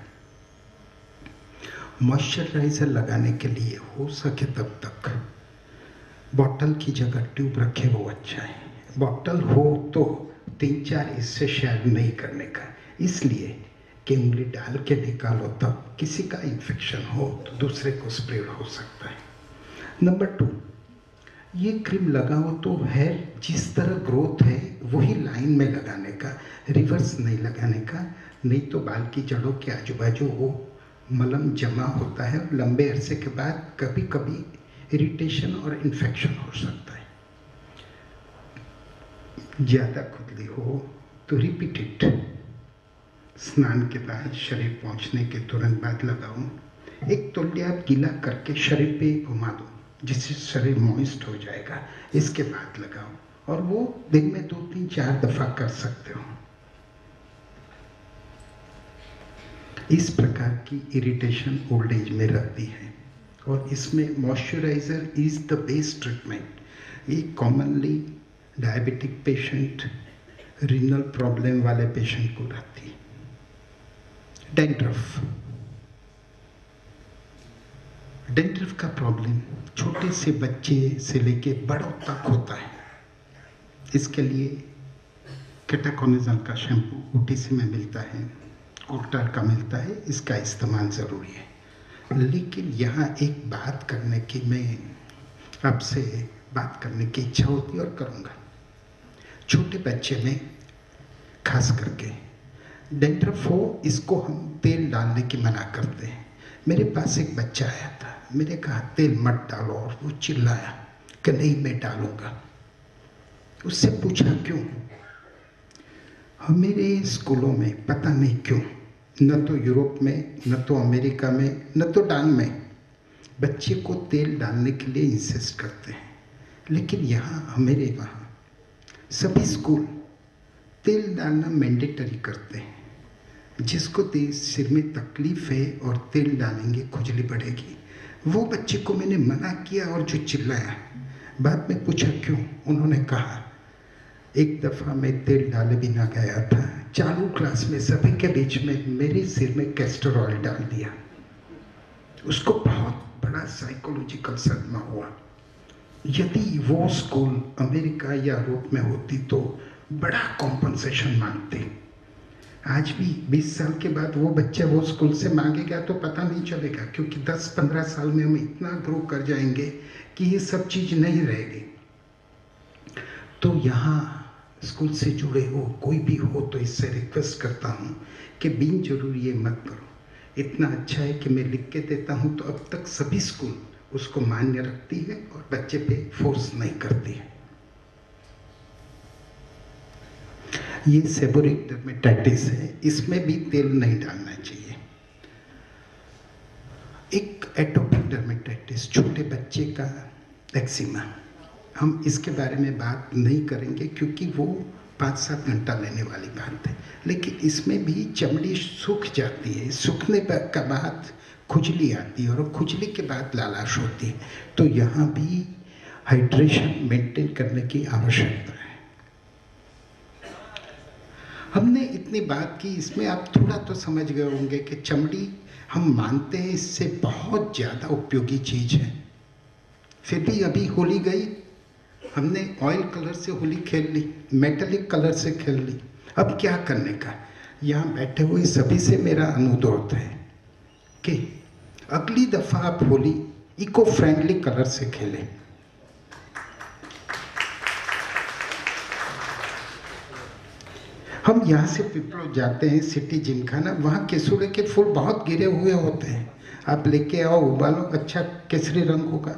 मॉइस्चराइज़र लगाने के लिए हो सके तब तक बॉटल की जगह ट्यूब रखे, वो अच्छा है। बॉटल हो तो तीन चार इससे शेयर नहीं करने का, इसलिए कि उंगली डाल के निकालो, तब किसी का इन्फेक्शन हो तो दूसरे को स्प्रेड हो सकता है। नंबर टू, ये क्रीम लगाओ तो हेयर जिस तरह ग्रोथ है वही लाइन में लगाने का, रिवर्स नहीं लगाने का, नहीं तो बाल की जड़ों के आजू बाजू वो मलम जमा होता है। लंबे अरसे के बाद कभी कभी इरिटेशन और इन्फेक्शन हो सकता है। ज़्यादा खुजली हो तो रिपीटेड स्नान के बाद, शरीर पहुंचने के तुरंत बाद लगाओ। एक तौलिया गीला करके शरीर पे घुमा दो, जिससे शरीर मॉइस्ट हो जाएगा, इसके बाद लगाओ। और वो दिन में दो तीन चार दफ़ा कर सकते हो। इस प्रकार की इरिटेशन ओल्ड एज में रहती है और इसमें moisturiser is the best treatment. ये commonly diabetic patient, renal problem वाले पेशेंट को रहती है। डेंड्रफ डेंड्रफ का प्रॉब्लम छोटे से बच्चे से लेके बड़ों तक होता है। इसके लिए केटाकोनाजोल का शैम्पू ओटीसी में मिलता है, कोल्टार का मिलता है, इसका इस्तेमाल ज़रूरी है। लेकिन यहाँ एक बात करने की मैं आपसे बात करने की इच्छा होती है और करूँगा। छोटे बच्चे में खास करके डेंड्रफ हो, इसको हम तेल डालने की मना करते हैं। मेरे पास एक बच्चा आया था, मैंने कहा तेल मत डालो, और वो चिल्लाया कि नहीं मैं डालूंगा। उससे पूछा क्यों? हमारे स्कूलों में पता नहीं क्यों, न तो यूरोप में, न तो अमेरिका में, न तो डांग में बच्चे को तेल डालने के लिए इंसिस्ट करते हैं। लेकिन यहाँ हमारे वहाँ सभी स्कूल तेल डालना मैंडेटरी करते हैं। जिसको सिर में तकलीफ है और तेल डालेंगे खुजली बढ़ेगी, वो बच्चे को मैंने मना किया और जो चिल्लाया। बाद में पूछा क्यों? उन्होंने कहा एक दफ़ा मैं तेल डाले बिना गया था, चालू क्लास में सभी के बीच में मेरे सिर में कैस्टर ऑयल डाल दिया। उसको बहुत बड़ा साइकोलॉजिकल सदमा हुआ। यदि वो स्कूल अमेरिका या यूरोप में होती तो बड़ा कॉम्पनसेशन मांगते। आज भी बीस साल के बाद वो बच्चा वो स्कूल से मांगेगा तो पता नहीं चलेगा, क्योंकि दस पंद्रह साल में हम इतना ग्रो कर जाएंगे कि ये सब चीज़ नहीं रहेगी। तो यहाँ स्कूल से जुड़े हो कोई भी हो तो इससे रिक्वेस्ट करता हूँ कि बिन जरूरी ये मत करो। इतना अच्छा है कि मैं लिख के देता हूँ तो अब तक सभी स्कूल उसको मान्य रखती है और बच्चे पे फोर्स नहीं करती है। ये सेबोरिक डर्मेटाइटिस है, इसमें भी तेल नहीं डालना चाहिए। एक एटोपिक डर्मेटाइटिस, छोटे बच्चे का एक्जिमा, हम इसके बारे में बात नहीं करेंगे क्योंकि वो पाँच सात घंटा लेने वाली बात है। लेकिन इसमें भी चमड़ी सूख जाती है, सूखने के बाद खुजली आती है और खुजली के बाद लालाश होती है। तो यहाँ भी हाइड्रेशन मेंटेन करने की आवश्यकता है। हमने इतनी बात की, इसमें आप थोड़ा तो समझ गए होंगे कि चमड़ी हम मानते हैं इससे बहुत ज़्यादा उपयोगी चीज़ है। फिर भी अभी होली गई, हमने ऑयल कलर से होली खेल ली, मेटेलिक कलर से खेल ली। अब क्या करने का? यहाँ बैठे हुए सभी से मेरा अनुरोध है कि अगली दफ़ा आप होली इको फ्रेंडली कलर से खेलें। हम यहाँ से पिपलो जाते हैं सिटी जिमखाना, वहाँ केसुरे के फूल बहुत गिरे हुए होते हैं, आप लेके आओ, उबालो, अच्छा केसरी रंग होगा।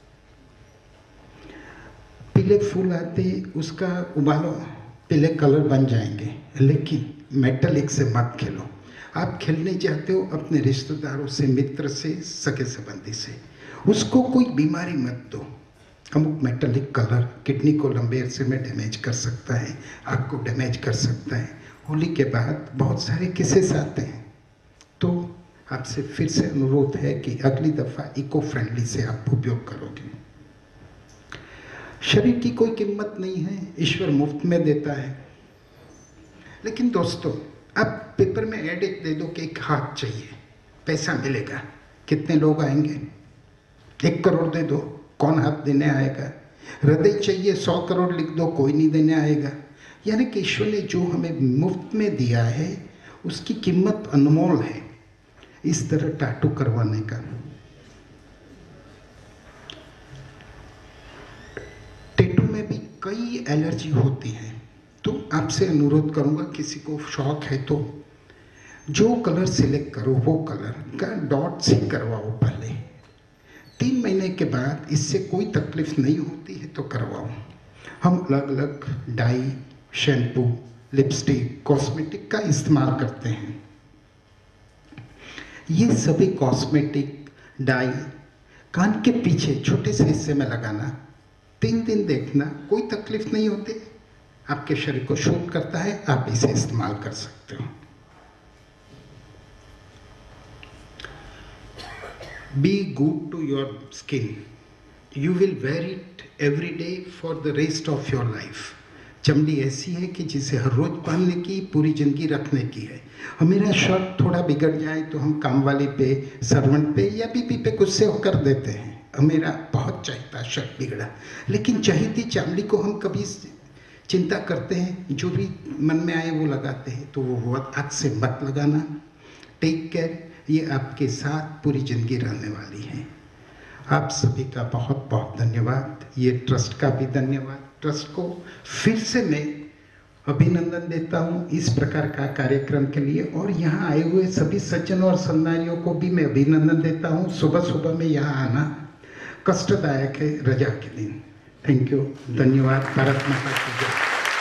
पीले फूल आते, उसका उबालो, पीले कलर बन जाएंगे। लेकिन मेटलिक से मत खेलो। आप खेलने चाहते हो अपने रिश्तेदारों से, मित्र से, सगे संबंधी से, उसको कोई बीमारी मत दो। अमुक मेटेलिक कलर किडनी को लंबे अरसे में डैमेज कर सकता है, आँख को डैमेज कर सकता है। होली के बाद बहुत सारे केसेस आते हैं। तो आपसे फिर से अनुरोध है कि अगली दफ़ा इको फ्रेंडली से आप उपयोग करोगे। शरीर की कोई कीमत नहीं है, ईश्वर मुफ्त में देता है। लेकिन दोस्तों, आप पेपर में ऐड एक दे दो कि एक हाथ चाहिए, पैसा मिलेगा, कितने लोग आएंगे? एक करोड़ दे दो, कौन हाथ देने आएगा? हृदय चाहिए, सौ करोड़ लिख दो, कोई नहीं देने आएगा। यानी कि ईश्वर ने जो हमें मुफ्त में दिया है उसकी कीमत अनमोल है। इस तरह टाटू करवाने का, टैटू में भी कई एलर्जी होती है। तो आपसे अनुरोध करूंगा, किसी को शौक है तो जो कलर सिलेक्ट करो वो कलर का डॉट से करवाओ। पहले तीन महीने के बाद इससे कोई तकलीफ नहीं होती है तो करवाओ। हम अलग अलग डाई, शैम्पू, लिपस्टिक, कॉस्मेटिक का इस्तेमाल करते हैं। ये सभी कॉस्मेटिक, डाई कान के पीछे छोटे से हिस्से में लगाना, तीन दिन देखना, कोई तकलीफ नहीं होती, आपके शरीर को शुद्ध करता है, आप इसे इस्तेमाल कर सकते हो। Be good to your skin. You will wear it every day for the rest of your life. चमड़ी ऐसी है कि जिसे हर रोज पहनने की, पूरी जिंदगी रखने की है। और मेरा शर्ट थोड़ा बिगड़ जाए तो हम काम वाले पे, सर्वेंट पे या बीबी पे गुस्से होकर देते हैं। मेरा बहुत चाहता शर्ट बिगड़ा, लेकिन चहीती चामड़ी को हम कभी चिंता करते हैं, जो भी मन में आए वो लगाते हैं। तो वो आज से मत लगाना। टेक केयर, ये आपके साथ पूरी जिंदगी रहने वाली है। आप सभी का बहुत बहुत धन्यवाद। ये ट्रस्ट का भी धन्यवाद। ट्रस्ट को फिर से मैं अभिनंदन देता हूँ इस प्रकार का कार्यक्रम के लिए, और यहाँ आए हुए सभी सज्जनों और सम्मानियों को भी मैं अभिनंदन देता हूँ। सुबह सुबह में यहाँ आना कष्टदायक है रजा के दिन। थैंक यू, धन्यवाद। भारत माता की जय।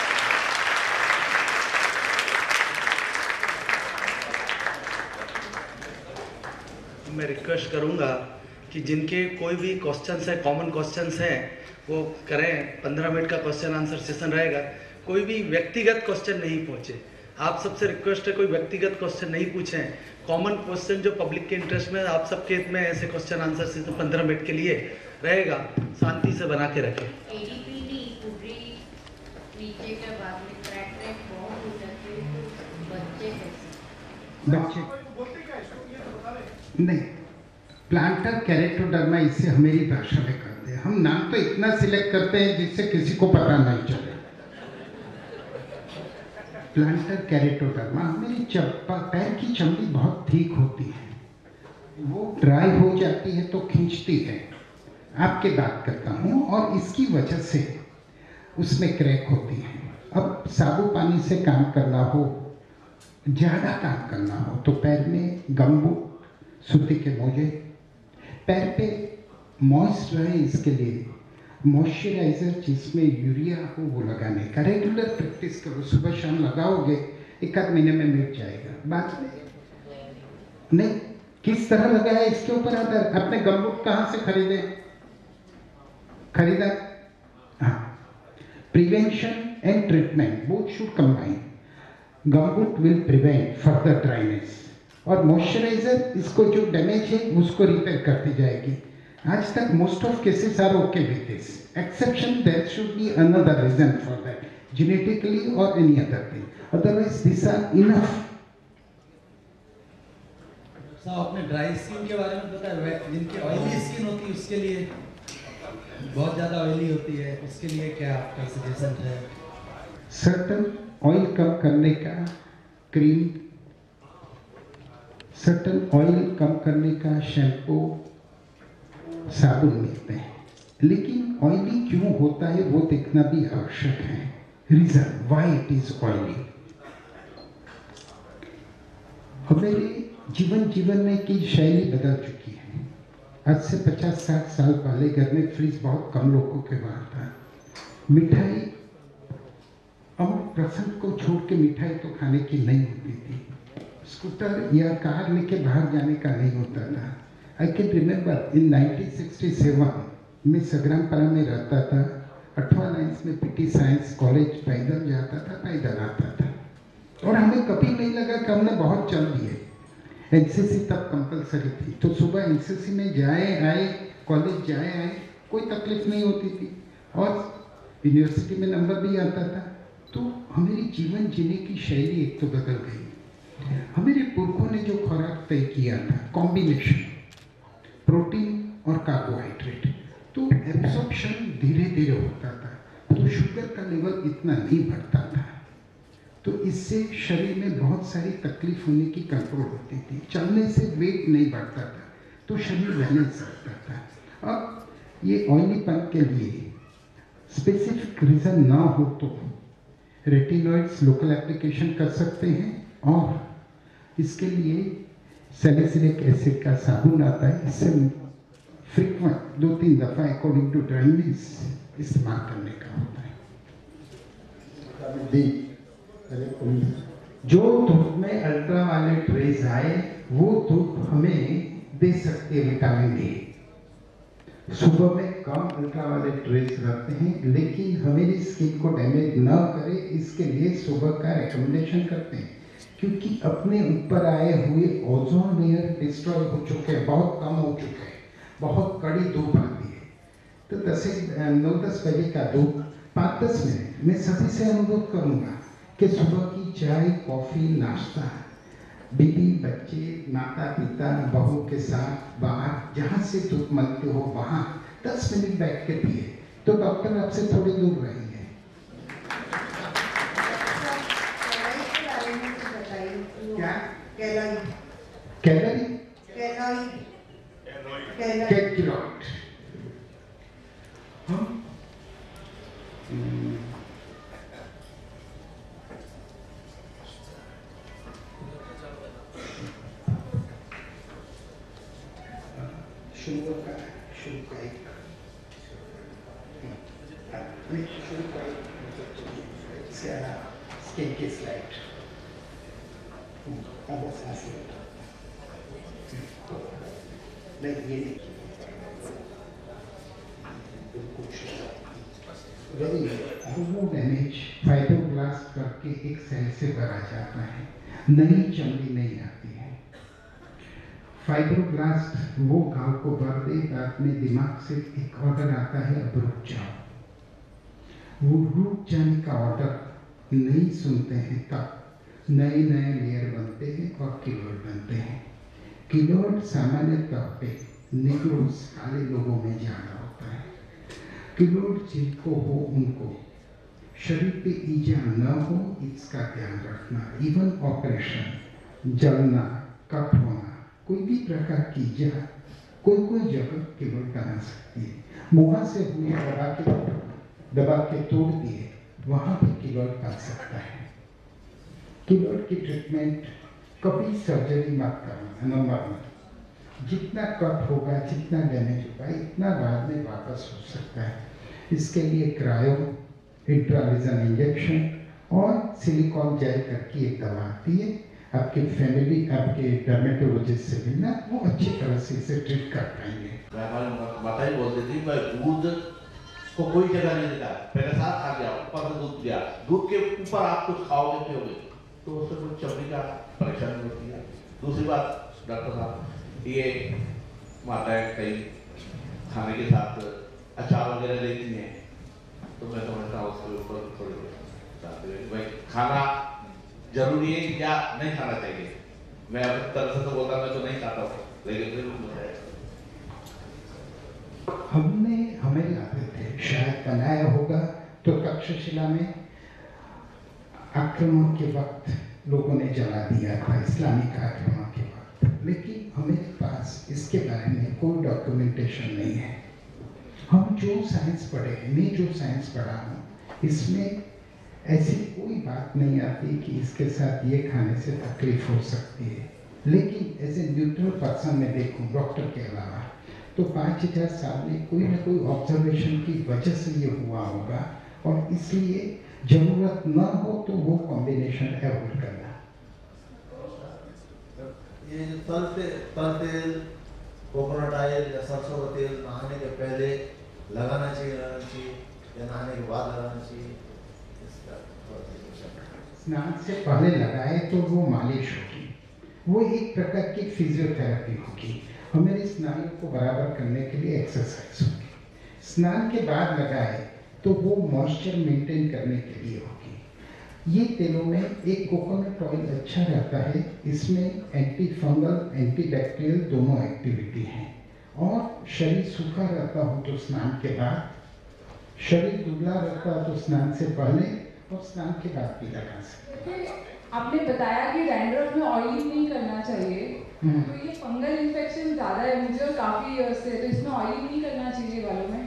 मैं रिक्वेस्ट करूंगा कि जिनके कोई भी क्वेश्चंस है, कॉमन क्वेश्चंस हैं, वो करें। पंद्रह मिनट का क्वेश्चन आंसर सेशन रहेगा। कोई भी व्यक्तिगत क्वेश्चन नहीं पूछे। आप सबसे रिक्वेस्ट है, कोई व्यक्तिगत क्वेश्चन नहीं पूछें। कॉमन क्वेश्चन जो पब्लिक के इंटरेस्ट में, आप सबके में ऐसे क्वेश्चन आंसर सेशन पंद्रह मिनट के लिए रहेगा, शांति से बना के रखें। बच्चे नहीं, प्लांटर कैरेटोडर्मा, इसे हमारी भाषा में कहते हैं। हम नाम तो इतना सिलेक्ट करते हैं जिससे किसी को पता नहीं चले। प्लांटर कैरेटोडर्मा, मेरी चप्पा पैर की चमड़ी बहुत ठीक होती है, वो ड्राई हो जाती है तो खींचती है। आपके बात करता हूँ, और इसकी वजह से उसमें क्रैक होती है। अब साबु पानी से काम करना हो, ज़्यादा काम करना हो, तो पैर में गमबूट, सूती के मोजे, पैर पे मॉइस्ट रहे इसके लिए मॉइस्चराइजर जिसमें यूरिया हो वो लगाने का रेगुलर प्रैक्टिस करो। सुबह शाम लगाओगे, एक आध महीने में मिट जाएगा। बाद में नहीं, किस तरह लगाया इसके ऊपर आधार। अपने गमबूट कहाँ से खरीदे? खरीदा? हाँ। Prevention and treatment both should combine. Gumboot will prevent further dryness, और मॉइस्चराइजर इसको जो डैमेज है उसको रिपेयर करती जाएगी। आज तक most of cases are okay with this, exception there should be another reason for that, genetically और any other thing, otherwise this are enough. साहब आपने ड्राई स्किन के बारे में बताया, जिनकी ऑयली स्किन होती है उसके लिए, बहुत ज़्यादा ऑयली होती है, उसके लिए क्या आपका सजेशन है? सर्टन ऑयल कम करने का क्रीम, सर्टन ऑयल कम करने का शैम्पू, साबुन मिलते हैं, लेकिन ऑयली क्यों होता है वो देखना भी आवश्यक है। Reason why it is oily. हमारे जीवन जीवन में की शैली बदल चुकी है। आज से पचास साठ साल पहले घर में फ्रिज बहुत कम लोगों के बाहर था। मिठाई, अमुक प्रसंग को छोड़ के मिठाई तो खाने की नहीं होती थी। स्कूटर या कार लेके बाहर जाने का नहीं होता था। I can remember in nineteen sixty seven में सग्रामपुरा में रहता था। अठवा लाइन्स में पीटी साइंस कॉलेज पैदल जाता था, पैदल आता था, और हमें कभी नहीं लगा कि हमने बहुत चल लिए। एनसीसी तब कंपलसरी थी, तो सुबह एनसीसी में जाए आए, कॉलेज जाए आए, कोई तकलीफ नहीं होती थी, और यूनिवर्सिटी में नंबर भी आता था। तो हमारी जीवन जीने की शैली एक तो बदल गई। हमारे पुरखों ने जो खुराक तय किया था, कॉम्बिनेशन प्रोटीन और कार्बोहाइड्रेट, तो एब्सॉर्प्शन धीरे धीरे होता था, तो शुगर का लेवल इतना नहीं बढ़ता था, तो इससे शरीर में बहुत सारी तकलीफ होने की कंट्रोल होती थी। चलने से वेट नहीं बढ़ता था, तो शरीर बैलेंस रहता था। अब ये ऑयलीपन के लिए स्पेसिफिक रीज़न ना हो तो रेटिनॉइड्स लोकल एप्लीकेशन कर सकते हैं, और इसके लिए सैलिसिलिक एसिड का साबुन आता है, इससे फ्रीक्वेंट दो तीन दफ़ा अकॉर्डिंग टू ड्राइनेस इस्तेमाल करने का होता है। जो धूप में अल्ट्रावायलेट रेज आए वो धूप हमें दे सकती है विटामिन डी। सुबह में कम अल्ट्रावायलेट रेज रहते हैं, लेकिन हमारी स्किन को डैमेज न करे इसके लिए सुबह का रिकमेंडेशन करते हैं, क्योंकि अपने ऊपर आए हुए ओजोन लेयर डिस्ट्रॉय हो चुके हैं, बहुत कम हो चुके हैं, बहुत कड़ी धूप आती है। तो दस नौ दस बजे का धूप पाँच दस मिनट मैं सभी से अनुरोध करूंगा कि सुबह की चाय, कॉफी, नाश्ता बीवी, बच्चे, माता पिता, बहू के साथ बाहर जहाँ से दूध मलते हो वहाँ दस मिनट बैठ के पिए तो डॉक्टर आपसे थोड़ी दूर रहेंगे। क्या calorie calorie calorie calorie calorie हम शुगर का शुगर का एक नहीं शुगर का एक स्किन की स्लाइड अब सांस लेता नहीं ये नहीं वेरी वो डैमेज फाइब्रोब्लास्ट करके एक सेल से भरा जाता है, नई चमड़ी नहीं आती है। फाइब्रोब्लास्ट वो घाव को भर दे, रात में दिमाग से एक ऑर्डर आता है अब रुक जाओ। वो रुक जाने का ऑर्डर नहीं सुनते हैं तब नए नए लेयर बनते हैं और कीलोइड बनते हैं। कीलोइड सामान्य तौर पे निग्रोस काले लोगों में ज्यादा होता है। कीलोइड जिनको हो उनको शरीर पे ईजा न हो इसका ध्यान रखना। इवन ऑपरेशन, जलना, कट होना, कोई भी प्रकार की ईजा कोई कोई जगह कीलोइड बना सकती है। मुँह से हुए दबा के दबा के तोड़ दिए वहाँ भी कीलोइड बन सकता है। कीलोइड की ट्रीटमेंट कभी सर्जरी मत करना। नंबर वन, जितना कट होगा, जितना डैमेज होगा, इतना बाद में वापस हो सकता है। इसके लिए क्रायो, इंट्राविजन इंजेक्शन और सिलिकॉन जेल करके एक दवा आती है। आपके फैमिली, आपके डर्मेटोलॉजिस्ट से मिलना, वो अच्छी तरह से इसे ट्रीट कर पाएंगे। हमारी माता ही बोलती थी मैं दूध को कोई जगह नहीं देता, पहले साथ खा गया, ऊपर से दूध दिया, दूध के ऊपर आप कुछ खाओगे पियोगे तो उससे कुछ चमड़ी का परेशानी होती है। दूसरी बात डॉक्टर साहब, ये माताएं कई खाने के साथ अचार वगैरह लेती हैं तो मैं समझता हूँ उसके ऊपर थोड़ी भाई खाना जरूरी है कि क्या नहीं खाना चाहिए। मैं अब तरह से तो बोलता मैं तो नहीं खाता हूँ, लेकिन फिर हमने हमें लाते थे, शायद बनाया होगा तो तक्षशिला में आक्रमण के वक्त लोगों ने जला दिया था, इस्लामिक आक्रमण के वक्त। लेकिन हमारे पास इसके बारे में कोई डॉक्यूमेंटेशन नहीं है। हम जो साइंस पढ़े हैं, मैं जो साइंस पढ़ा हूँ, इसमें ऐसी कोई बात नहीं आती कि इसके साथ ये खाने से तकलीफ हो सकती है। लेकिन ऐसे न्यूट्रल पर्सन में देखूँ डॉक्टर के अलावा तो पाँच हजार साल में कोई ना कोई ऑब्जर्वेशन की वजह से ये हुआ होगा और इसलिए जरूरत न हो तो वो कॉम्बिनेशन अवॉइड करना। ये जो तल तेल तल तेल कोकोनट ऑयल या सरसों का तेल नहाने के पहले लगाना चाहिए लगाना चाहिए या नहाने के बाद लगाना चाहिए? स्नान से पहले लगाए तो वो मालिश होगी, वो एक प्रकार की फिजियोथेरेपी होगी। हमारे स्नायु को बराबर करने के लिए एक्सरसाइज होगी। स्नान के बाद लगाए तो वो मॉइस्चर मेंटेन करने के लिए होगी। ये तेलों में एक कोकोनट ऑयल अच्छा रहता है, इसमें एंटी फंगल, एंटी बैक्टीरियल दोनों एक्टिविटी हैं। और शरीर सूखा रहता हो तो स्नान के बाद, शरीर दुबला रहता हो तो स्नान से पहले और स्नान के बाद भी लगा सकते। आपने बताया कि डैंड्रफ में ऑयलिंग नहीं करना चाहिए, तो ये फंगल इन्फेक्शन ज़्यादा है मुझे और काफ़ी ईयर से, तो इसमें ऑयलिंग नहीं करना चाहिए बालों में।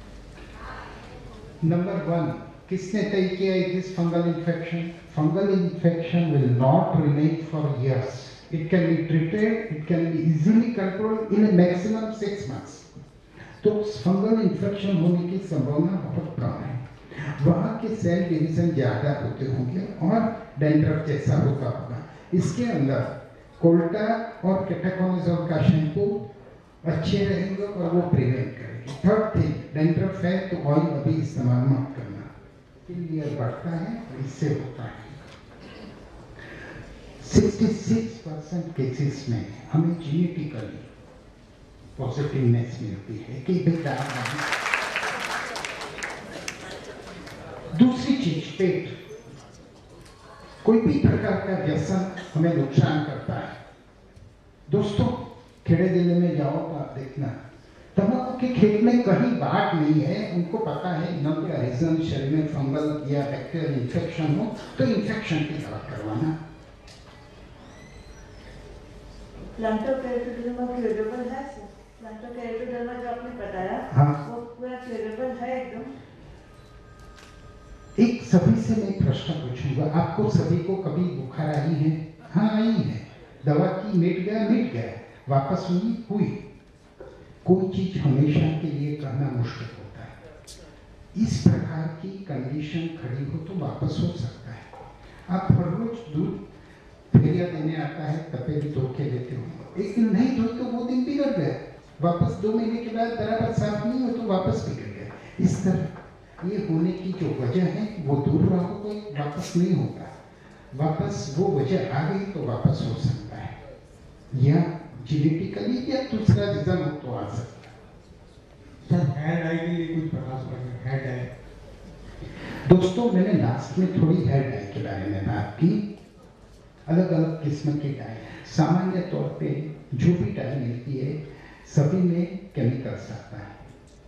नंबर वन, किसने तय किया this fungal infection? Fungal infection will not remain for years. It can be treated, it can be easily controlled in a maximum six months. तो फंगल इन्फेक्शन होने की संभावना बहुत कम है। वहाँ के सेल डिवीजन ज़्यादा होते होंगे और डैंड्रफ जैसा होता होगा। इसके अंदर कोल्टा और केटाकोनाजोल का शैम्पू अच्छे रहेंगे और वो प्रिवेंट करेंगे। थर्ड थिंग, डैंड्रफ है तो ऑयल अभी इस्तेमाल मत करना, लेयर बढ़ता है और इससे होता है। छियासठ परसेंट केसेस में हमें जेनेटिकली पॉजिटिवनेस मिलती है कि बेटा। दूसरी चीज पेट, कोई भी प्रकार का व्यसन हमें नुकसान करता है। दोस्तों, खेड़े जिले में जाओ तो आप देखना, तंबाकू के खेत में कहीं बाट नहीं है, उनको पता है नम का रीजन शरीर में फंगल या बैक्टीरियल इन्फेक्शन हो तो इन्फेक्शन की दवा करवाना। प्लांटोकेरेटोडर्मा क्यूरेबल है सर? प्लांटोकेरेटोडर्मा जो आपने बताया, हाँ, वो पूरा क्यूरेबल है एकदम? एक सभी से मैं प्रश्न पूछूंगा, आपको सभी को कभी बुखार आई है? हाँ आई है, दवा की, मिट गया मिट गया, वापस हुई हुई। कोई चीज हमेशा के लिए करना मुश्किल होता है। इस प्रकार की कंडीशन खड़ी हो तो वापस हो सकता है। आप हर रोज दूध फेरिया देने आता है, तपेली धो के देते हो, एक दिन नहीं धोए तो वो दिन बिगड़ गया, वापस दो महीने के बाद बराबर साफ नहीं हो तो वापस बिगड़ गया। इस तरह ये होने की जो वजह है वो दूर रहा हो तो वापस नहीं होगा, वापस वो वजह आ गई तो वापस हो सकता है, या जेनेटिकली या दूसरा रीजन हो तो आ सकता है। सर हेयर डाई के लिए कुछ प्रकाश पड़ेगा? हेयर डाई दोस्तों, मैंने लास्ट में थोड़ी हेयर डाई के बारे में बात की। अलग अलग किस्म की डाई, सामान्य तौर पे जो भी डाई मिलती है सभी में केमिकल्स आता है।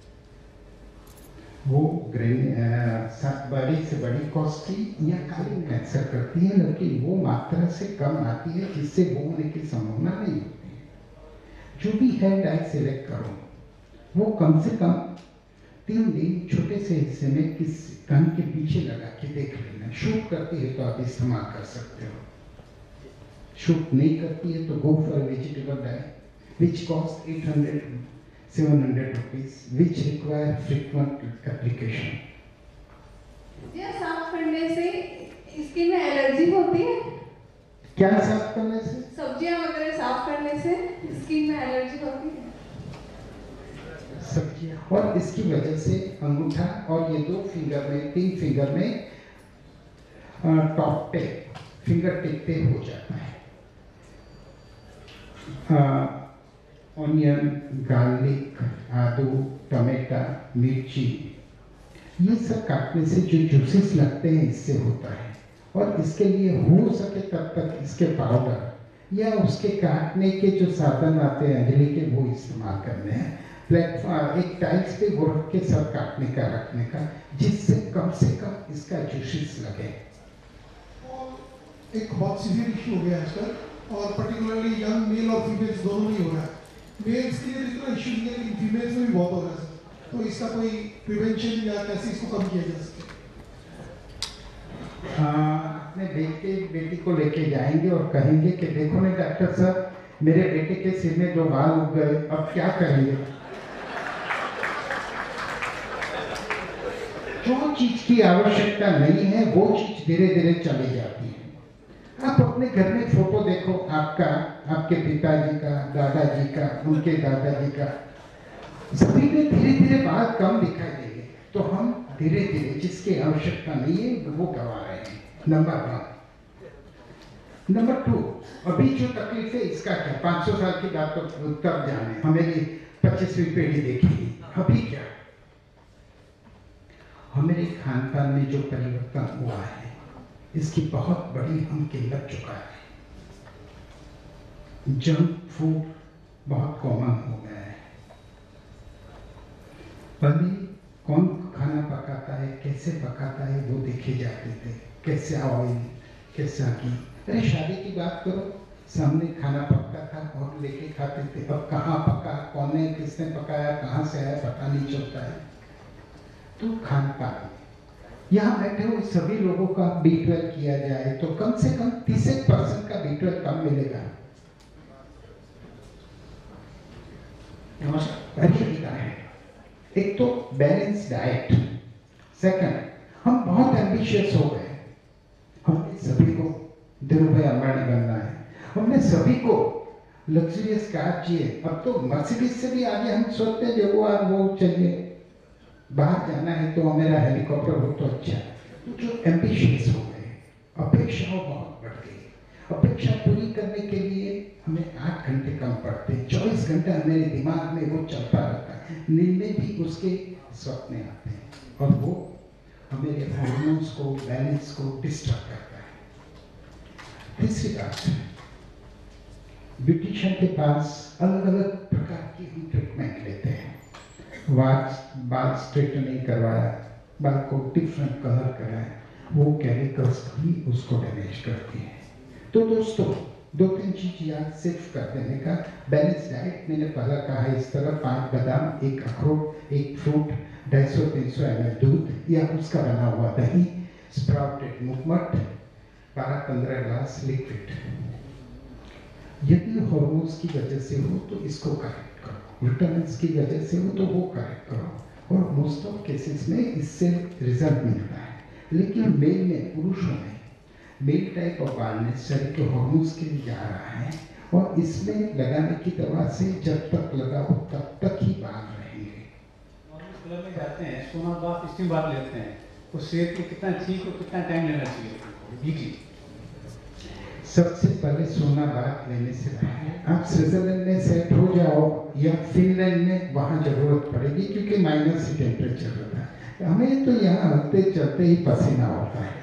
वो ग्रेन बड़ी से बड़ी कॉस्टली या काली कैंसर करती है, लेकिन वो मात्रा से कम आती है जिससे वो होने की संभावना नहीं होती है। जो भी हेयर डाई सिलेक्ट करो वो कम से कम तीन दिन छोटे से हिस्से में किस कान के पीछे लगा के देख लेना। शूट करती है तो आप इस्तेमाल कर सकते हो, शूट नहीं करती है तो go for vegetable dye which cost eight hundred seven hundred rupees which require frequent application. क्या साफ करने से स्किन में एलर्जी होती है? क्या साफ करने से? सब्जियां वगैरह साफ करने से स्किन में एलर्जी होती है? सब्जियां, और इसकी वजह से अंगूठा और ये दो फिंगर में, तीन फिंगर में टॉप पे फिंगर टिप पे हो जाता है। ऑनियन, गार्लिक, आदू, टमाटर, मिर्ची, ये सब काटने से जो जूसेस लगते हैं इससे होता है। और इसके लिए हो सके तब तक इसके पाउडर या उसके काटने के जो साधन आते हैं अंजलि के, वो इस्तेमाल करने हैं। प्लेटफॉर्म एक टाइल्स पे वो रख के सब काटने का रखने का, जिससे कम से कम इसका जूसेस लगे। एक बहुत सीवियर इशू हो गया आजकल, और पर्टिकुलरली यंग मेल और फीमेल्स दोनों में हो रहा है। मेल्स के लिए इतना इशू नहीं है, लेकिन फीमेल्स में भी बहुत हो रहा है। तो इसका कोई प्रिवेंशन या कैसे इसको कम किया जा सके? अपने बेटे बेटी को लेके जाएंगे और कहेंगे कि देखो ना डॉक्टर साहब, मेरे बेटे के सिर में जो बाल उग गए, अब क्या करेंगे? जो चीज की आवश्यकता नहीं है वो चीज धीरे धीरे चली जाती है। आप अपने घर में फोटो देखो, आपका, आपके पिताजी का, दादाजी का, उनके दादाजी का, सभी में धीरे धीरे बाल कम दिखाई देंगे। तो हम धीरे धीरे जिसकी आवश्यकता नहीं है वो गवा रहे हैं। Number one. नंबर टू, अभी जो तकलीफ है इसका क्या? पाँच सौ साल की बात तो तब जाने, हमें पच्चीसवीं पीढ़ी देखी, अभी क्या? हमारे खान पान में जो परिवर्तन हुआ है इसकी बहुत बड़ी हम किल्लत चुका है। जंक फूड बहुत कॉमन हो गया है। पहले कौन खाना पकाता है, कैसे पकाता है वो देखे जाते थे, कैसे ऑयल, कैसा घी। अरे शादी की बात करो, सामने खाना पकता था और लेके खाते थे। अब कहाँ पका, कौन ने, किसने पकाया, कहाँ से आया पता नहीं चलता है। तो खान पान, यहाँ बैठे हुए सभी लोगों का बी ट्वेल्व किया जाए तो कम से कम तीस परसेंट का बी ट्वेल्व कम मिलेगा। नमस्कार। एक तो बैलेंस डाइट, सेकंड हम बहुत एम्बिशियस हो गए, हमने सभी को धीरूभाई अंबानी बनना है, हमने सभी को लग्जरियस कार चाहिए। अब तो मर्सिडीज से भी आगे हम सोचते हैं जो वो वो चाहिए, बाहर जाना है तो मेरा हेलीकॉप्टर हो तो अच्छा। तो जो एम्बिशियस हो गए, अपेक्षाओं बहुत बढ़ गई। अपेक्षा पूरी करने के लिए हमें आठ घंटे कम पड़ते हैं, चौबीस घंटा मेरे दिमाग में वो चलता रहता है, नींद में भी उसके सपने आते हैं और वो हमारे हार्मोन्स को, बैलेंस को डिस्टर्ब करता है। तीसरी बात, ब्यूटिशियन के पास अलग अलग प्रकार की हम ट्रीटमेंट लेते हैं। बाल बाल स्ट्रेटनिंग करवाया, बाल को डिफरेंट कलर कराया, वो केमिकल्स भी उसको डैमेज करती है। तो दोस्तों, दो तीन चीज याद सिर्फ कर देने का। बैलेंस डाइट मैंने पहला कहा, इस तरह पांच बादाम, एक अखरोट, एक फ्रूट, ढाई सौ तीन सौ एम एल दूध या उसका बना हुआ दही, स्प्राउटेड मुकमट, बारह पंद्रह ग्लास लिक्विड। यदि हार्मोन्स की वजह से हो तो इसको करेक्ट करो, विटामिन की वजह से हो तो वो करेक्ट करो, और मोस्ट ऑफ केसेस में इससे रिजल्ट मिलता है। लेकिन मेल में, पुरुषों में मेल टाइप ऑफ बालनेस शरीर के हार्मोन्स के लिए जा रहा है, और इसमें लगाने की दवा से जब तक लगाओ तब तक ही बाल रहेंगे। क्लब में जाते हैं, सोना बाथ, स्टीम बाथ लेते हैं, तो सेहत के कितना ठीक और कितना टाइम लेना चाहिए वीकली? सबसे पहले सोना बाथ लेने से पहले आप स्विट्जरलैंड में सेट हो जाओ या फिनलैंड में, वहाँ जरूरत पड़ेगी क्योंकि माइनस ही टेम्परेचर होता है। हमें तो यहाँ हलते चलते ही पसीना होता है।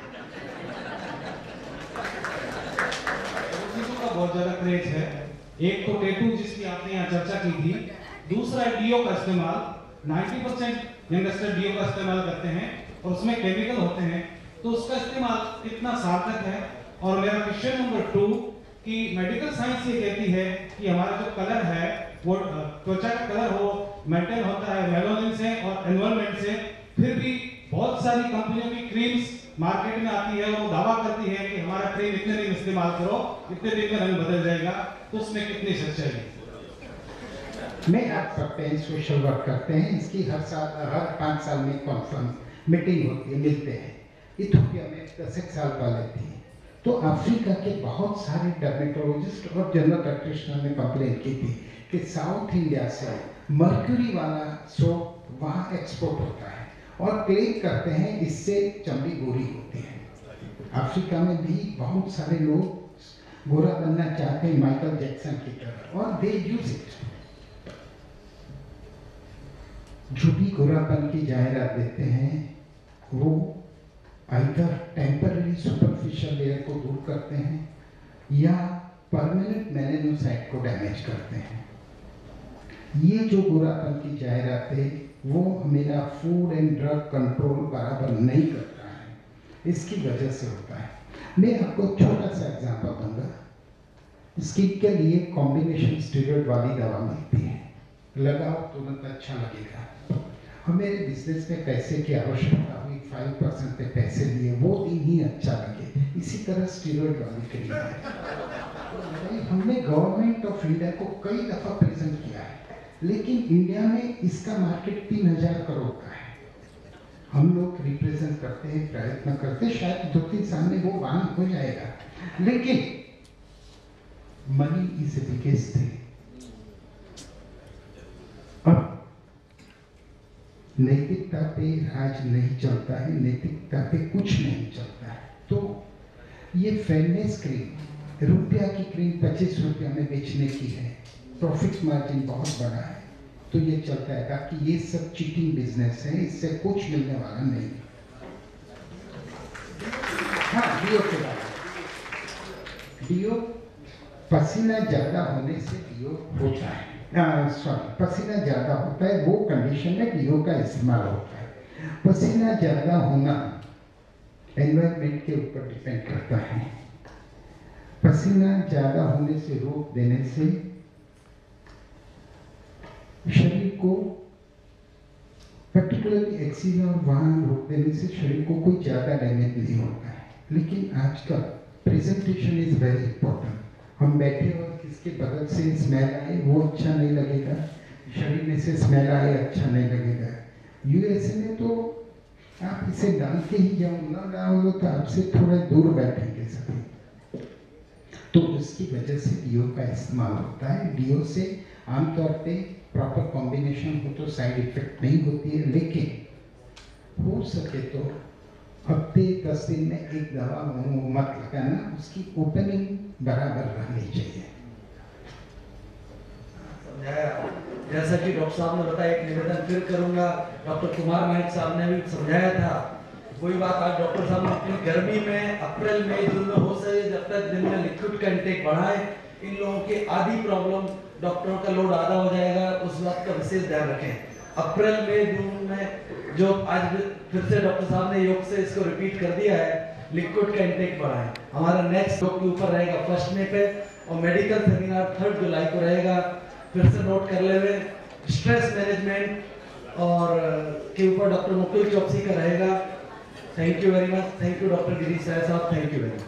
बहुत ज्यादा क्रेज है। एक तो टेटू जिसकी आपने यहाँ चर्चा की थी, दूसरा डीओ का इस्तेमाल, नब्बे परसेंट यंगस्टर डीओ का इस्तेमाल करते हैं और उसमें केमिकल होते हैं, तो उसका इस्तेमाल कितना सार्थक है? और मेरा क्वेश्चन नंबर टू कि मेडिकल साइंस ये कहती है कि हमारा जो कलर है वो त्वचा का कलर हो मेंटेन होता है मेलानिन से और एनवायरनमेंट से, फिर भी बहुत सारी कंपनियों की क्रीम्स मार्केट में आती है और वो दावा करती है कि हमारा क्रीम इतने दिन इस्तेमाल करो, इतने दिन में रंग बदल जाएगा, तो उसमें कितनी सच्चाई है? मैं आप सकते हैं, सोशल वर्क करते हैं, इसकी हर साल, हर पाँच साल में कॉन्फ्रेंस मीटिंग होती है, मिलते हैं। इथियोपिया में दस एक साल पहले थी, तो अफ्रीका के बहुत सारे डर्मेटोलॉजिस्ट और जनरल प्रैक्टिशनर ने कंप्लेन की थी कि साउथ इंडिया से मर्क्यूरी वाला सोप वहाँ एक्सपोर्ट होता है और क्लेम करते हैं इससे चमड़ी गोरी होती है। अफ्रीका में भी बहुत सारे लोग गोरा बनना चाहते हैं माइकल जैक्सन की तरह, और दे यूज इट। जो भी गोरापन की जाहिरात देते हैं वो आइदर टेम्पररी सुपरफिशियल लेयर को दूर करते हैं या परमानेंट मेलानोसाइट को डैमेज करते हैं। ये जो गोरापन की जाहिरात है वो मेरा फूड एंड ड्रग कंट्रोल बराबर नहीं करता है, इसकी वजह से होता है। मैं आपको छोटा सा एग्जांपल दूंगा। स्किन के लिए कॉम्बिनेशन स्टेरॉइड वाली दवा मिलती है, लगाओ तुरंत अच्छा लगेगा। हमारे बिजनेस में पैसे की आवश्यकता हुई, फाइव परसेंट पे पैसे लिए, वो दिन ही अच्छा लगे। इसी तरह स्टेरॉइड वाली क्रीम है। हमने गवर्नमेंट ऑफ इंडिया को कई दफा प्रेजेंट किया है, लेकिन इंडिया में इसका मार्केट तीन हजार करोड़ का है। हम लोग रिप्रेजेंट करते हैं, प्रयत्न करते हैं, शायद दो तीन साल में वो बान हो जाएगा, लेकिन money is the biggest thing. अब नैतिकता पे राज नहीं चलता है, नैतिकता पे कुछ नहीं चलता है। तो ये फेयरनेस क्रीम, रुपया की क्रीम पच्चीस रुपया में बेचने की है, प्रॉफिट मार्जिन बहुत बड़ा है, तो ये चलता है। बाकी ये सब चीटिंग बिजनेस है, इससे कुछ मिलने वाला नहीं। हाँ, डीओ के बाद डीओ पसीना ज्यादा होने से डीओ होता है, सॉरी पसीना ज्यादा होता है, वो कंडीशन में डीओ का इस्तेमाल होता है। पसीना ज्यादा होना एनवायरमेंट के ऊपर डिपेंड करता है। पसीना ज्यादा होने से रोक देने से शरीर को, पर्टिकुलरली एक्सीमा और वहाँ रोक देने से शरीर को कोई ज्यादा डैमेज नहीं होता है। लेकिन आजकल प्रेजेंटेशन इज वेरी इंपॉर्टेंट। हम बैठे और किसके बगल से स्मेल आए वो अच्छा नहीं लगेगा, शरीर में से स्मेल आए अच्छा नहीं लगेगा। यूएसए में तो आप इसे डाल के ही जाओ, ना डालो तो आपसे थोड़ा दूर बैठेंगे सभी। तो उसकी वजह से डीओ का इस्तेमाल होता है। डीओ से आमतौर पे प्रॉपर कॉम्बिनेशन हो तो साइड इफेक्ट नहीं होती है, लेकिन हो सके तो हफ्ते दस दिन में एक दवा मत लगाना, उसकी ओपनिंग बराबर रहनी चाहिए। समझाया, जैसा कि डॉक्टर साहब ने बताया, एक निवेदन फिर करूंगा। डॉक्टर कुमार नायक साहब ने भी समझाया था वही बात आज डॉक्टर साहब ने अपनी गर्मी में अप्रैल मई जून में हो सके जब तक दिन में लिक्विड का इंटेक बढ़ाए। इन लोगों की आधी प्रॉब्लम डॉक्टरों का लोड आधा हो जाएगा, उस बात का विशेष ध्यान रखें। अप्रैल मई जून में जो आज फिर से डॉक्टर साहब ने योग से इसको रिपीट कर दिया है, लिक्विड का इंटेक बढ़ाएं। हमारा नेक्स्ट योग के ऊपर रहेगा फर्स्ट मई पे और मेडिकल सेमिनार थर्ड जुलाई को रहेगा। फिर से नोट कर ले हुए स्ट्रेस मैनेजमेंट और के ऊपर डॉक्टर मुकुल चौकसी का रहेगा। Thank you very much. Thank you doctor Girish Rai साहब। Thank you very much.